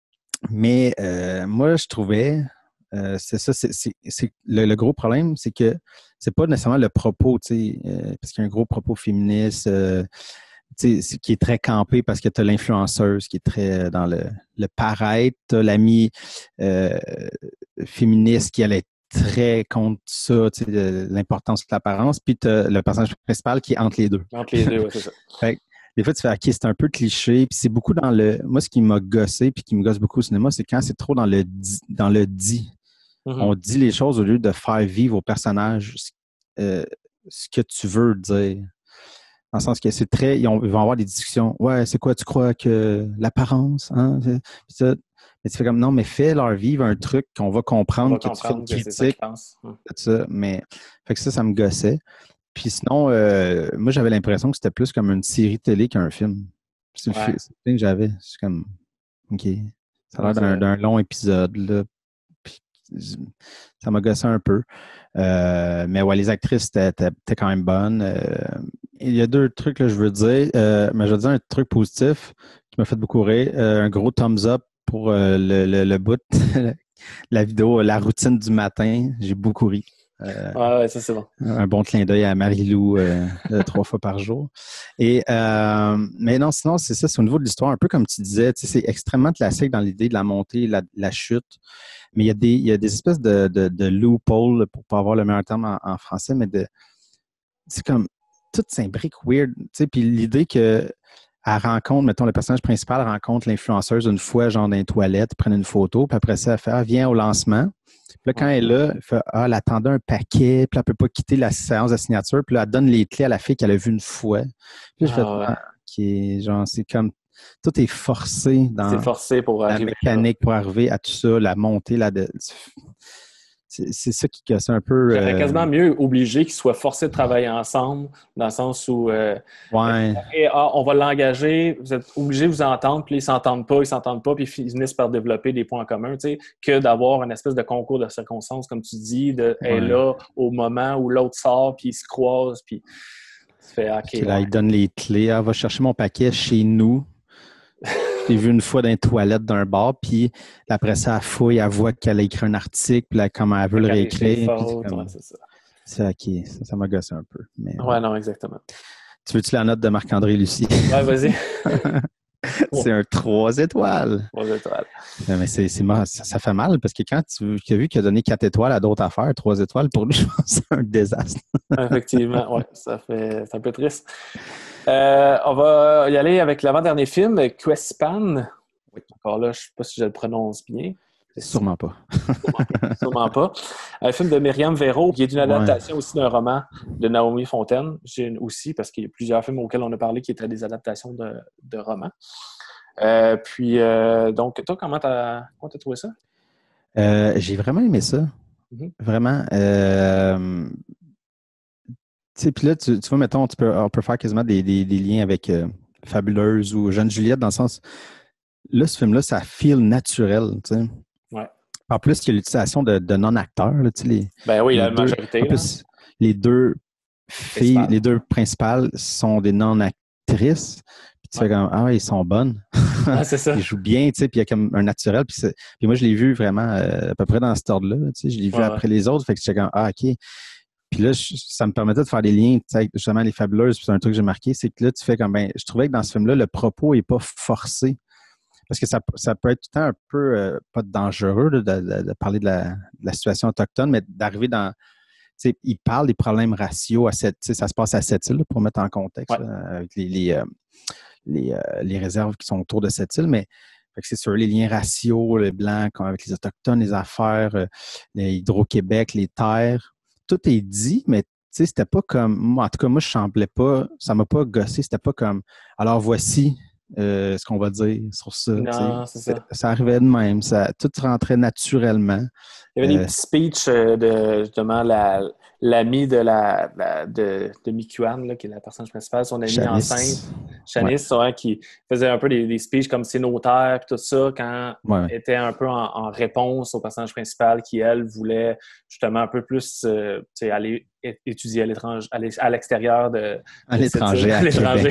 Mais euh, moi, je trouvais, euh, c'est ça, c'est, c'est, c'est le, le gros problème, c'est que c'est pas nécessairement le propos, tu sais, euh, parce qu'il y a un gros propos féministe, euh, tu sais, qui est très campé parce que tu as l'influenceuse qui est très dans le, le paraître, tu as l'ami euh, féministe qui allait très contre ça, tu sais, de l'importance de l'apparence, puis tu as le personnage principal qui est entre les deux. Entre les deux, oui, c'est ça. Fait que, des fois, tu fais, OK, c'est un peu cliché, puis c'est beaucoup dans le... Moi, ce qui m'a gossé, puis qui me gosse beaucoup au cinéma, c'est quand c'est trop dans le dit. Dans le dit. Mm-hmm. On dit les choses au lieu de faire vivre au personnage euh, ce que tu veux dire. Dans le sens que c'est très... Ils, ont, ils vont avoir des discussions. Ouais, c'est quoi, tu crois que l'apparence, hein? Ça, mais tu fais comme, non, mais fais leur vivre un truc qu'on va comprendre, va que comprendre tu fais une que critique. Hum. Ça, mais fait que ça, ça me gossait. Puis sinon, euh, moi, j'avais l'impression que c'était plus comme une série télé qu'un film. C'est le ouais. film que j'avais. C'est comme, OK. Ça a l'air d'un, d'un long épisode, là. Puis, ça m'a gossé un peu. Euh, mais ouais, les actrices étaient, étaient, étaient quand même bonnes. Euh, il y a deux trucs que je veux dire. Euh, mais je veux dire un truc positif qui m'a fait beaucoup rire. Euh, un gros thumbs up pour euh, le, le, le bout, la vidéo, la routine du matin. J'ai beaucoup ri. Euh, Ouais, ouais, ça c'est bon. Un bon clin d'œil à Marie-Lou euh, trois fois par jour. Et, euh, mais non, sinon, c'est ça, c'est au niveau de l'histoire, un peu comme tu disais, tu sais, c'est extrêmement classique dans l'idée de la montée, la, la chute. Mais il y a des, il y a des espèces de, de, de loopholes, pour pas avoir le meilleur terme en, en français, mais de c'est comme tout s'imbrique weird. Tu sais, puis l'idée que elle rencontre, mettons, le personnage principal rencontre l'influenceuse une fois, genre dans les toilettes, prennent une photo, puis après ça, elle fait ah, viens au lancement. Puis là, quand elle est là, elle fait ah, elle attendait un paquet, puis elle ne peut pas quitter la séance de signature, puis là, elle donne les clés à la fille qu'elle a vue une fois. Puis là, je fais Ah, ouais. ah, qui est genre, c'est comme tout est forcé dans C'est forcé pour la arriver mécanique là. Pour arriver à tout ça, la montée, la de... C'est, c'est ça qui casse un peu. J'aurais euh... quasiment mieux obligé qu'ils soient forcés de travailler ensemble, dans le sens où euh, ouais. et, ah, on va l'engager, vous êtes obligés de vous entendre, puis ils ne s'entendent pas, ils s'entendent pas, puis ils finissent par développer des points communs, tu sais, que d'avoir une espèce de concours de circonstances, comme tu dis, de ouais. est là au moment où l'autre sort, puis ils se croisent, puis tu fais OK. Puis là, ouais. Il donne les clés. Elle va chercher mon paquet chez nous. Je l'ai vu une fois dans les toilettes d'un bar, puis après ça, elle fouille, elle voit qu'elle a écrit un article, puis là, comment elle veut le réécrire. Puis c'est, comme... ouais, c'est ça. C'est OK. Ça, ça m'a gossé un peu. Mais, ouais, ouais, non, exactement. Tu veux-tu la note de Marc-André Lucie? Ouais, vas-y. C'est un trois étoiles. Trois étoiles. Mais c'est, c'est ça, ça fait mal parce que quand tu, tu as vu qu'il a donné quatre étoiles à d'autres affaires, trois étoiles, pour lui, je pense que c'est un désastre. Effectivement, oui, ça fait c'est un peu triste. Euh, on va y aller avec l'avant-dernier film, Quespan. Oui. Encore là, je ne sais pas si je le prononce bien. Sûrement pas. Sûrement, sûrement pas. Un film de Myriam Véro, qui est une adaptation ouais. aussi d'un roman de Naomi Fontaine. J'ai une aussi, parce qu'il y a plusieurs films auxquels on a parlé qui étaient des adaptations de, de romans. Euh, puis, euh, donc, toi, comment t'as, comment t'as trouvé ça? Euh, j'ai vraiment aimé ça. Mm-hmm. Vraiment. Euh, tu sais, puis là, tu, tu vois, mettons, tu peux, on peut faire quasiment des, des, des liens avec euh, Fabuleuse ou Jeune Juliette, dans le sens, là, ce film-là, ça feel naturel, tu sais. Ouais. En plus, il y a l'utilisation de, de non-acteurs, là, tu sais, les, ben oui, les la deux, majorité. En plus, les deux filles, Principal. les deux principales sont des non-actrices. Puis tu ouais. fais comme, ah, ils sont bonnes. Ah, c'est ça. Ils jouent bien, tu sais, puis il y a comme un naturel. Puis, c'est... puis moi, je l'ai vu vraiment euh, à peu près dans cet ordre-là, tu sais, je l'ai vu ouais, après ouais. les autres. Fait que j'étais comme, ah, OK. Puis là, je, ça me permettait de faire des liens, tu sais, avec justement les Fabuleuses. Puis c'est un truc que j'ai marqué, c'est que là, tu fais comme, ben, je trouvais que dans ce film-là, le propos n'est pas forcé. Parce que ça, ça peut être tout le temps un peu, euh, pas dangereux là, de, de, de parler de la, de la situation autochtone, mais d'arriver dans... Tu sais, il parle des problèmes raciaux à cette... Tu sais, ça se passe à cette île, pour mettre en contexte, ouais. là, avec les, les, euh, les, euh, les réserves qui sont autour de cette île, mais fait que c'est sûr, les liens raciaux, les Blancs avec les Autochtones, les affaires, euh, les Hydro-Québec, les terres, tout est dit, mais tu sais, c'était pas comme... Moi, en tout cas, moi, je semblais pas... Ça m'a pas gossé, c'était pas comme... Alors, voici... Euh, ce qu'on va dire sur ça. Non, c'est ça. Ça arrivait de même. Ça, tout rentrait naturellement. Il y avait euh, des petits speeches de justement la, l'amie de la, la de, de Mikuan, là, qui est la personnage principale, son amie Shanice. enceinte, Shanice, ouais. Ouais, qui faisait un peu des, des speeches comme c'est nos terres et tout ça, quand ouais. elle était un peu en, en réponse au personnage principal qui, elle, voulait justement un peu plus euh, aller étudier à l'étranger, à l'extérieur de... À l'étranger, à, à l'étranger.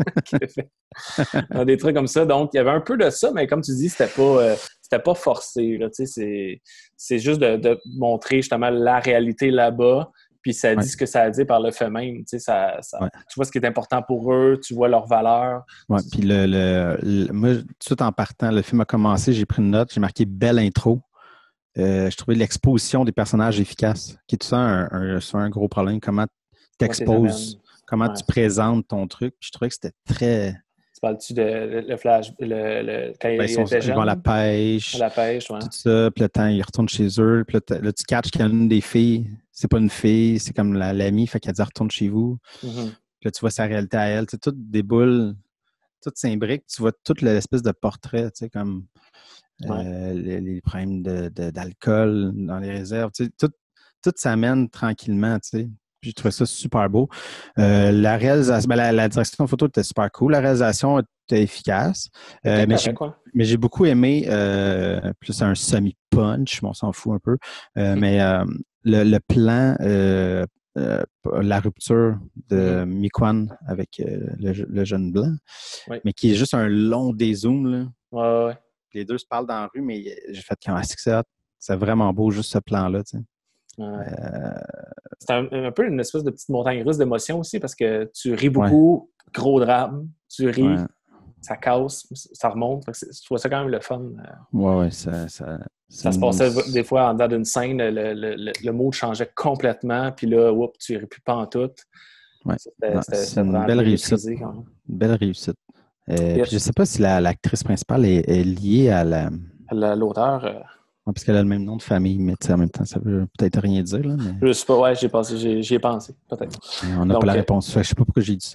Des trucs comme ça. Donc, il y avait un peu de ça, mais comme tu dis, c'était pas, euh, c'était pas forcé. Là, c'est, c'est juste de, de montrer justement la réalité là-bas, puis ça dit ouais. ce que ça a dit par le fait même. Ça, ça, ouais. Tu vois ce qui est important pour eux, tu vois leurs valeurs. Oui, puis le, le, le, moi, tout en partant, le film a commencé, j'ai pris une note, j'ai marqué « belle intro ». Euh, je trouvais l'exposition des personnages efficace, qui est tout ça un, un, un gros problème. Comment tu t'exposes, comment ouais. tu présentes ton truc. Puis je trouvais que c'était très... Tu parles-tu de le, le flash, le, le, quand ben, il sont, était jeune? Ils vont à la pêche. À la pêche, oui. Tout ça, puis le temps, ils retournent chez eux. Puis là, là tu catches qu'il y a une des filles, c'est pas une fille, c'est comme la, l'amie, fait qu'elle dit « retourne chez vous mm-hmm. ». Puis là, tu vois sa réalité à elle. Tu sais, tout déboule, tout s'imbrique. Tu vois toute l'espèce de portrait, tu sais, comme... Ouais. Euh, les, les problèmes de, de, d'alcool dans les réserves, tu sais, tout, tout s'amène tranquillement, tu sais. J'ai trouvé ça super beau. Euh, la réalisation, ben, la, la direction photo était super cool. La réalisation était efficace. Euh, mais, j'ai, mais j'ai beaucoup aimé, euh, plus un semi-punch, bon, on s'en fout un peu, euh, mm. mais euh, le, le plan, euh, euh, la rupture de mm. Miquan avec euh, le, le jeune blanc, oui. mais qui est juste un long dézoom. Là. Ouais, ouais. Les deux se parlent dans la rue, mais j'ai fait comment est-ce que c'est c'est vraiment beau, juste ce plan-là. Tu sais. Ouais. Euh... C'est un, un peu une espèce de petite montagne russe d'émotions aussi parce que tu ris beaucoup, ouais. Gros drame, tu ris, ouais. Ça casse, ça remonte. Je trouve ça quand même le fun. Ouais, ouais, ça. Ça, ça se passait des fois en dedans d'une scène, le, le, le, le mood changeait complètement, puis là, whoop, tu ris plus pantoute. Ouais. C'était, non, c'était, c'est c'était une belle réussite. Quand même. Une belle réussite. Euh, yes. Puis je sais pas si la, l'actrice principale est, est liée à la. La, l'auteur. Euh... Ouais, parce qu'elle a le même nom de famille, mais en même temps, ça veut peut-être rien dire. Là, mais... Je sais pas, ouais, j'ai pensé, j'ai, j'y ai pensé, peut-être. Mais on n'a pas la réponse. Je sais pas pourquoi j'ai dit ça.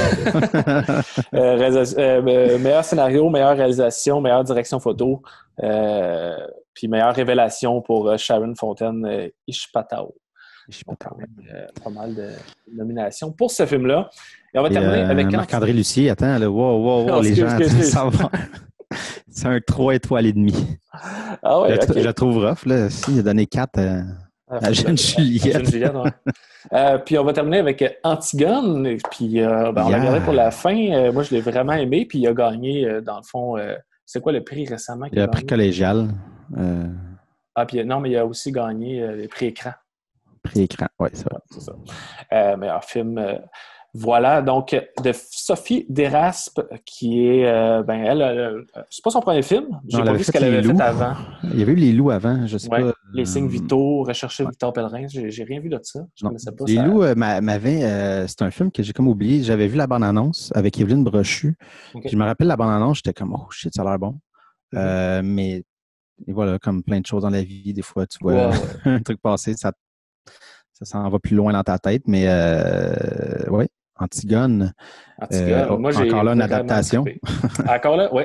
euh, réalisa- euh, meilleur scénario, meilleure réalisation, meilleure direction photo, euh, puis meilleure révélation pour euh, Sharon Fontaine euh, Ishpatao. Donc, quand même, euh, pas mal de nominations pour ce film-là. Et on va Et terminer euh, avec... Marc-André Lucier, attends, là, wow, wow, wow, oh, les gens attendent savoir. C'est un trois étoiles et demi. Ah ouais, je, okay. je trouve rough, là. Si, il a donné quatre euh, ah, à Jeune Juliette. Jeune Juliette, ouais. euh, puis on va terminer avec Antigone. Puis euh, ben, on yeah. l'a gardé pour la fin. Euh, moi, je l'ai vraiment aimé. Puis il a gagné, euh, dans le fond, euh, c'est quoi le prix récemment qu'il il a a gagné? Le prix collégial. Euh... Ah, puis non, mais il a aussi gagné euh, les prix écran. Prix écran, oui, c'est vrai. Ouais, c'est ça. Euh, meilleur film... Euh, Voilà, donc de Sophie Deraspe, qui est, euh, ben elle, elle c'est pas son premier film. J'ai non, pas vu ce qu'elle avait loups. fait avant. Il y avait eu Les Loups avant, je sais ouais, pas. Les signes vitaux, Rechercher ouais. Victor Pellerin, j'ai, j'ai rien vu de ça. Je non. connaissais pas Les ça. Loups euh, m'avait, euh, c'est un film que j'ai comme oublié. J'avais vu la bande-annonce avec Evelyne Brochu. Okay. Je me rappelle la bande-annonce, j'étais comme oh shit, ça a l'air bon. Mm-hmm. Euh, mais et voilà, comme plein de choses dans la vie, des fois tu vois wow, ouais. un truc passer, ça, ça s'en va plus loin dans ta tête, mais euh, ouais. Antigone. Antigone. Euh, Moi, j'ai encore là, une adaptation. Encore là, oui.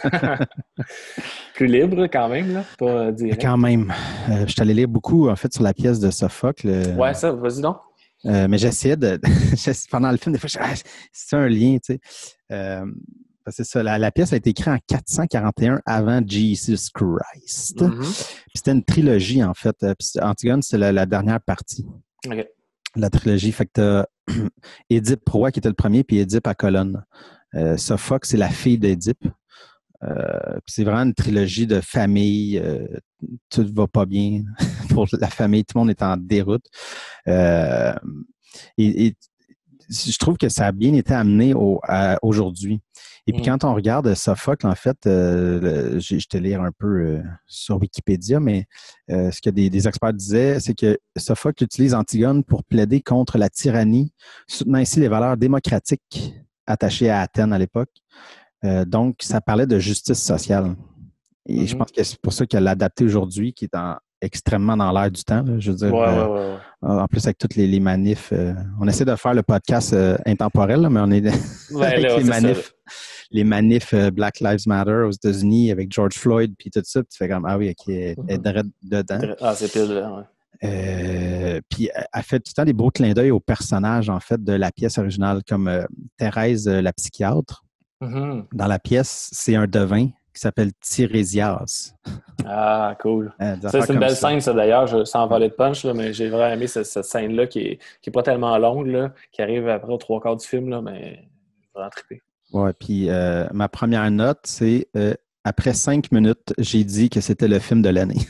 Plus libre, quand même, là. Pas direct. Quand même. Euh, je suis allé lire beaucoup, en fait, sur la pièce de Sophocle. Ouais, ça, vas-y donc. Euh, mais j'essayais de. Pendant le film, des fois, je ah, c'est un lien, tu sais. Euh, c'est ça. La, la pièce a été écrite en quatre cent quarante et un avant Jesus Christ. Mm-hmm. Puis c'était une trilogie, en fait. Puis Antigone, c'est la, la dernière partie. OK. La trilogie. Fait que t'as Édipe Roi qui était le premier, puis Édipe à colonne. Euh, Sophocle, c'est la fille d'Édipe. Euh, c'est vraiment une trilogie de famille. Euh, tout va pas bien pour la famille. Tout le monde est en déroute. Euh, et, et je trouve que ça a bien été amené au, à, aujourd'hui. Et puis, mmh. quand on regarde Sophocle, en fait, euh, je te lire un peu euh, sur Wikipédia, mais euh, ce que des, des experts disaient, c'est que Sophocle utilise Antigone pour plaider contre la tyrannie, soutenant ainsi les valeurs démocratiques attachées à Athènes à l'époque. Euh, donc, ça parlait de justice sociale. Et mmh. je pense que c'est pour ça qu'elle l'a adapté aujourd'hui, qui est en, extrêmement dans l'air du temps. Là, je veux dire, ouais, euh, ouais, ouais, ouais. En plus, avec toutes les, les manifs, euh, on essaie de faire le podcast euh, intemporel, là, mais on est ouais, avec là, les, manifs, les manifs euh, Black Lives Matter aux États-Unis avec George Floyd, puis tout ça, puis tu fais comme, ah oui, OK, elle est dedans. Ah, c'est pile dedans, ouais. Euh, puis elle fait tout le temps des beaux clins d'œil aux personnages, en fait, de la pièce originale, comme euh, Thérèse, euh, la psychiatre. Mm-hmm. Dans la pièce, c'est un devin qui s'appelle Tirésias. Ah, cool. Euh, ça, c'est une belle ça. scène, ça, d'ailleurs, je, sans voler de punch, là, mais j'ai vraiment aimé cette, cette scène-là qui est, qui est pas tellement longue, là, qui arrive après aux trois quarts du film, là, mais vraiment trippé. Ouais, puis euh, ma première note, c'est euh, après cinq minutes, j'ai dit que c'était le film de l'année.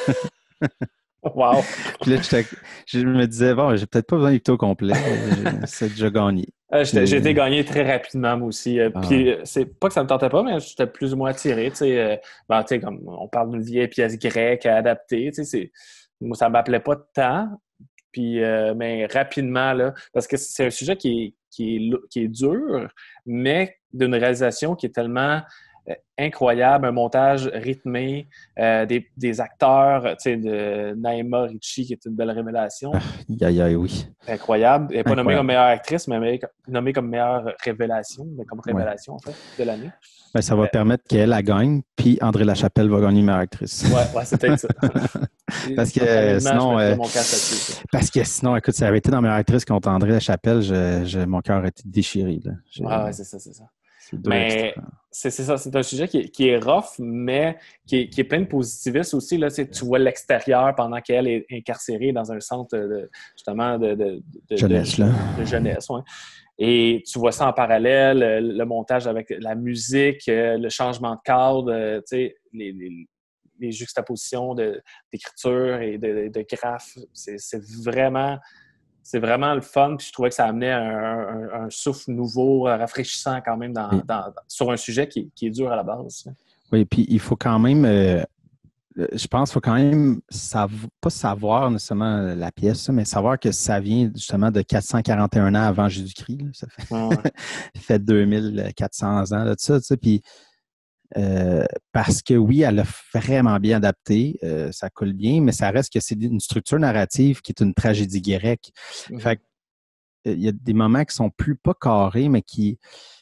Wow! Puis là, je me disais, bon, j'ai peut-être pas besoin d'écouter au complet. C'est déjà gagné. Euh, j'ai, j'ai été gagné très rapidement, moi aussi. Euh, ah. Puis c'est pas que ça me tentait pas, mais j'étais plus ou moins attiré. Tu sais, euh, ben, tu sais, comme on parle d'une vieille pièce grecque à adapter. Tu sais, c'est, moi, ça m'appelait pas tant. Puis, euh, mais rapidement, là, parce que c'est un sujet qui est, qui est, qui est dur, mais d'une réalisation qui est tellement incroyable, un montage rythmé, euh, des, des acteurs, tu sais, de Naima Ricci, qui est une belle révélation. Aïe, aïe, aïe, oui. Incroyable. Elle n'est pas nommée Incroyable. comme meilleure actrice, mais nommée comme meilleure révélation, mais comme révélation, ouais. en fait, de l'année. Ben, ça va euh, permettre qu'elle la gagne, puis André Lachapelle va gagner meilleure actrice. Ouais, ouais, c'est peut-être ça. Parce que euh, sinon, euh, mon cœur là-dessus, parce que sinon, écoute, ça avait été dans meilleure actrice contre André Lachapelle, je, je, mon cœur était déchiré. Là. Ah ouais, c'est ça, c'est ça. C'est mais c'est, c'est ça, c'est un sujet qui est, qui est rough, mais qui est, qui est plein de positivisme aussi. Là, tu vois l'extérieur pendant qu'elle est incarcérée dans un centre de, justement de, de, de jeunesse. De, là. de jeunesse ouais. Et tu vois ça en parallèle, le montage avec la musique, le changement de cadre, tu sais, les, les, les juxtapositions de, d'écriture et de, de graphes. C'est, c'est vraiment... C'est vraiment le fun, puis je trouvais que ça amenait un, un, un souffle nouveau, rafraîchissant quand même dans, oui. dans, sur un sujet qui, qui est dur à la base. Oui, puis il faut quand même, euh, je pense qu'il faut quand même, sav- pas savoir nécessairement la pièce, mais savoir que ça vient justement de quatre cent quarante et un ans avant Jésus-Christ. Là. Ça fait, ouais. fait deux mille quatre cents ans là, de ça, tu sais, puis Euh, parce que oui, elle a vraiment bien adapté, euh, ça coule bien, mais ça reste que c'est une structure narrative qui est une tragédie grecque. Mm-hmm. Fait que, il y a des moments qui sont plus pas carrés, mais qui,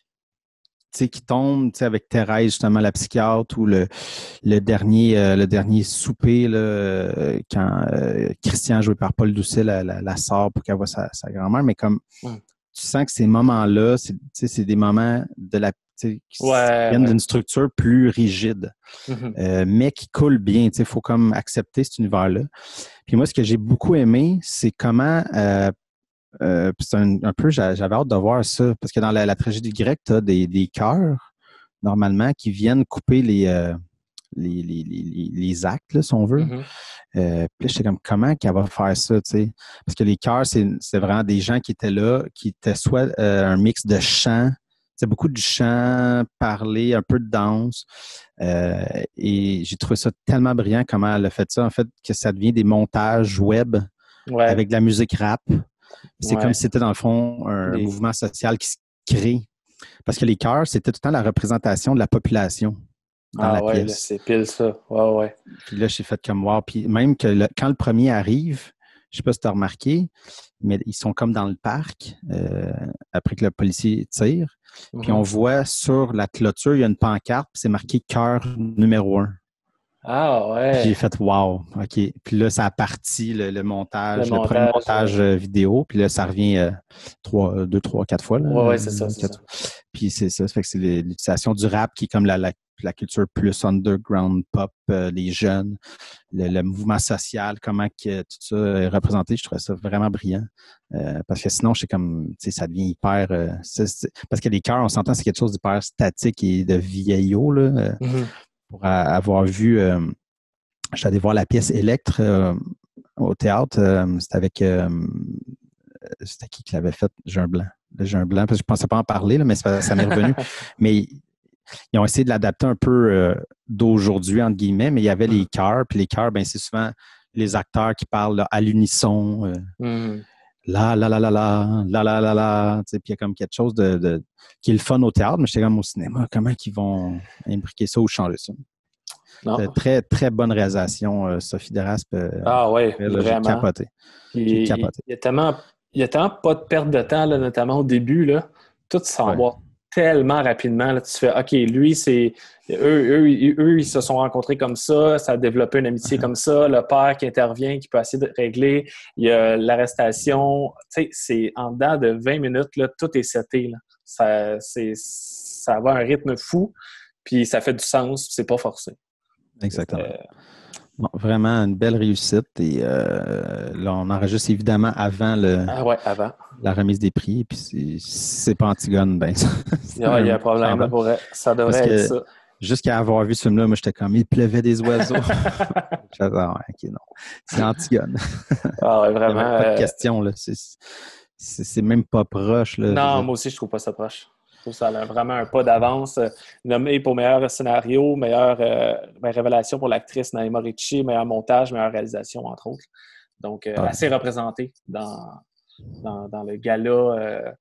tu sais, qui tombent, tu sais, avec Thérèse, justement, la psychiatre, ou le, le dernier, euh, le dernier souper, là, euh, quand euh, Christian, joué par Paul Doucet, la, la, la sort pour qu'elle voit sa, sa grand-mère, mais comme mm. tu sens que ces moments-là, c'est, tu sais, c'est des moments de la qui ouais, viennent ouais. d'une structure plus rigide, mm-hmm. euh, mais qui coule bien. Il faut comme accepter cet univers-là. Puis moi, ce que j'ai beaucoup aimé, c'est comment, euh, euh, c'est un, un peu, j'avais hâte de voir ça, parce que dans la, la tragédie grecque, tu as des, des chœurs, normalement, qui viennent couper les, euh, les, les, les, les actes, là, si on veut. Mm-hmm. Euh, puis là, j'étais comme, comment qu'elle va faire ça, tu sais? Parce que les chœurs, c'est, c'est vraiment des gens qui étaient là, qui étaient soit euh, un mix de chant, c'est beaucoup de chant, parler, un peu de danse. Euh, et j'ai trouvé ça tellement brillant comment elle a fait ça, en fait, que ça devient des montages web ouais. avec de la musique rap. C'est ouais. comme si c'était, dans le fond, un les... mouvement social qui se crée. Parce que les chœurs, c'était tout le temps la représentation de la population dans ah la ouais, pièce. Là, c'est pile ça. Ouais, ouais. Puis là, j'ai fait comme wow. Puis même que le, quand le premier arrive, je sais pas si tu as remarqué, mais ils sont comme dans le parc euh, après que le policier tire. Mm-hmm. Puis on voit sur la clôture, il y a une pancarte, puis c'est marqué cœur numéro un. Ah ouais. Puis j'ai fait wow, OK. Puis là, ça a parti le, le montage, le, le montage, premier montage ouais. vidéo. Puis là, ça revient euh, trois, deux, trois, quatre fois. Là, ouais, ouais, c'est ça, c'est quatre... ça. Puis c'est ça. Ça fait que c'est l'utilisation du rap qui est comme la, la, la culture plus underground pop, euh, les jeunes, le, le mouvement social, comment que tout ça est représenté. Je trouvais ça vraiment brillant. Euh, parce que sinon, je sais comme, tu sais, ça devient hyper... Euh, c'est, c'est... Parce que les chœurs, on s'entend, c'est quelque chose d'hyper statique et de vieillot, là. Euh, mm-hmm. Pour a, avoir vu... Euh, je suis allé voir la pièce Electre euh, au théâtre. Euh, c'était avec... Euh, c'était qui qui l'avait fait? J'ai un blanc. J'ai un blanc, parce que je ne pensais pas en parler, là, mais ça, ça m'est revenu. Mais ils ont essayé de l'adapter un peu euh, d'aujourd'hui, entre guillemets, mais il y avait mm. les chœurs. Puis les chœurs, ben, c'est souvent les acteurs qui parlent là, à l'unisson. Euh, mm. La, la, la, la, la, la, la, la, la. Puis il y a comme quelque chose de, de, qui est le fun au théâtre, mais j'étais comme au cinéma. Comment ils vont imbriquer ça ou changer ça? Très, très bonne réalisation, euh, Sophie Deraspe. Euh, ah oui, vraiment. J'ai capoté. J'ai capoté. Il y a tellement, il y a tellement pas de perte de temps, là, notamment au début. Là. Tout s'en va ouais. tellement rapidement. Là. Tu fais, OK, lui, c'est... Eux, eux, eux, ils se sont rencontrés comme ça. Ça a développé une amitié comme ça. Le père qui intervient, qui peut essayer de régler. Il y a l'arrestation. Tu sais, c'est en dedans de vingt minutes, là, tout est seté. Là. Ça, c'est, ça va à un rythme fou. Puis ça fait du sens. C'est pas forcé. Exactement. Euh... Bon, vraiment une belle réussite. Et euh, là, on enregistre évidemment avant, le, ah ouais, avant. la remise des prix. Puis c'est, c'est pas Antigone, ben ça. Il y a un, y a un problème, là, pour, ça devrait Parce être ça. Jusqu'à avoir vu ce film-là, moi, j'étais comme, il pleuvait des oiseaux. Je disais, ah, OK, non. C'est Antigone. Ah ouais, vraiment. Il n'y a pas de euh... question, là. C'est, c'est, c'est même pas proche, là. Non, moi aussi, je trouve pas ça proche. Je trouve que ça a vraiment un pas d'avance. Euh, nommé pour meilleur scénario, meilleure euh, révélation pour l'actrice Naima Ricci, meilleur montage, meilleure réalisation, entre autres. Donc, euh, ah. assez représenté dans, dans, dans le gala euh,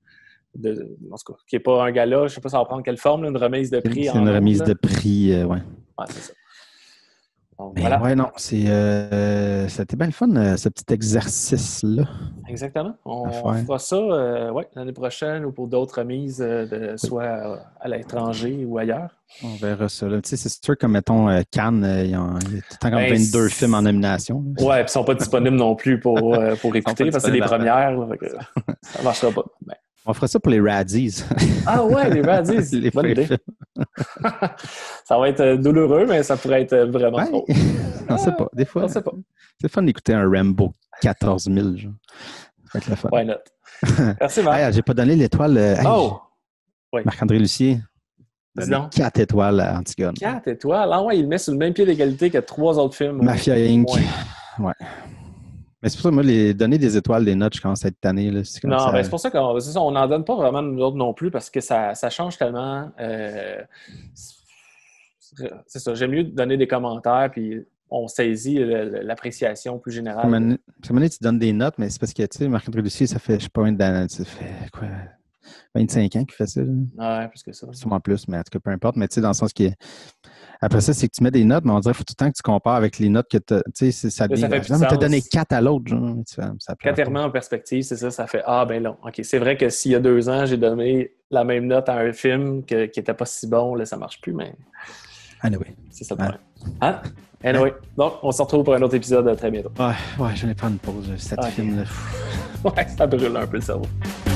de, en tout cas, qui n'est pas un gala, je ne sais pas ça va prendre quelle forme, là, une remise de prix. C'est en une ondes, remise là. de prix, euh, ouais. Ouais, c'est ça. Donc, Mais voilà. ouais, non, c'est, euh, c'était bien le fun, euh, ce petit exercice-là. Exactement. On à faire. fera ça euh, ouais, l'année prochaine ou pour d'autres remises, euh, de, Oui. soit à, à l'étranger ou ailleurs. On verra ça. Là. Tu sais, c'est sûr que, mettons, euh, Cannes, euh, il y a il y a tout le temps comme Ben, vingt-deux c'est- films en nomination. là. Ouais, puis ils ne sont pas disponibles non plus pour, euh, pour Ils sont pas écouter parce que c'est les disponibles à premières. Là, fait que ça ne marchera pas. Ben. On fera ça pour les Razzies. Ah ouais, les Razzies, les bonne vrais idée. films. Ça va être euh, douloureux, mais ça pourrait être euh, vraiment Ouais. drôle. On sait pas. Des fois, On sait pas. c'est fun d'écouter un Rambo quatorze mille. Genre. Ça va être le fun. Why not? Merci, Marc. Hey, j'ai pas donné l'étoile. euh, hey, Oh! Oui. Marc-André Lucier. Dis Donné donc. quatre étoiles à Antigone. Quatre étoiles. Ah ouais, il le met sur le même pied d'égalité que trois autres films. Mafia Inc. Ouais. Ouais. Mais c'est pour ça que moi, les, donner des étoiles, des notes, je commence à être tanné. Là. C'est comme Non, ça... ben c'est pour ça qu'on c'est ça, on n'en donne pas vraiment nous autres non plus parce que ça, ça change tellement. Euh, c'est ça, j'aime mieux donner des commentaires puis on saisit le- l'appréciation plus générale. À un moment donné, tu donnes des notes, mais c'est parce que, tu sais, Marc-André Lucier, ça fait, je sais pas combien d'années, ça fait quoi, vingt-cinq ans qu'il fait ça. Là. Ouais, plus que ça. Sûrement plus, mais en tout cas, peu importe. Mais tu sais, dans le sens que après ça, c'est que tu mets des notes, mais on dirait qu'il faut tout le temps que tu compares avec les notes que tu as. Tu sais, ça Là, devient. ça fait plus Non, de mais tu as sens. donné quatre à l'autre. Genre, tu fais, ça Quand tu remets en perspective, c'est ça, ça fait Ah, ben non. OK, c'est vrai que s'il y a deux ans, j'ai donné la même note à un film que, qui n'était pas si bon, là, ça marche plus, mais Anyway. c'est ça le problème. Hein? Anyway, donc, on se retrouve pour un autre épisode très bientôt. Ouais, ouais, je vais prendre une pause. Cet Ok. film-là. Ouais, ça brûle un peu le cerveau.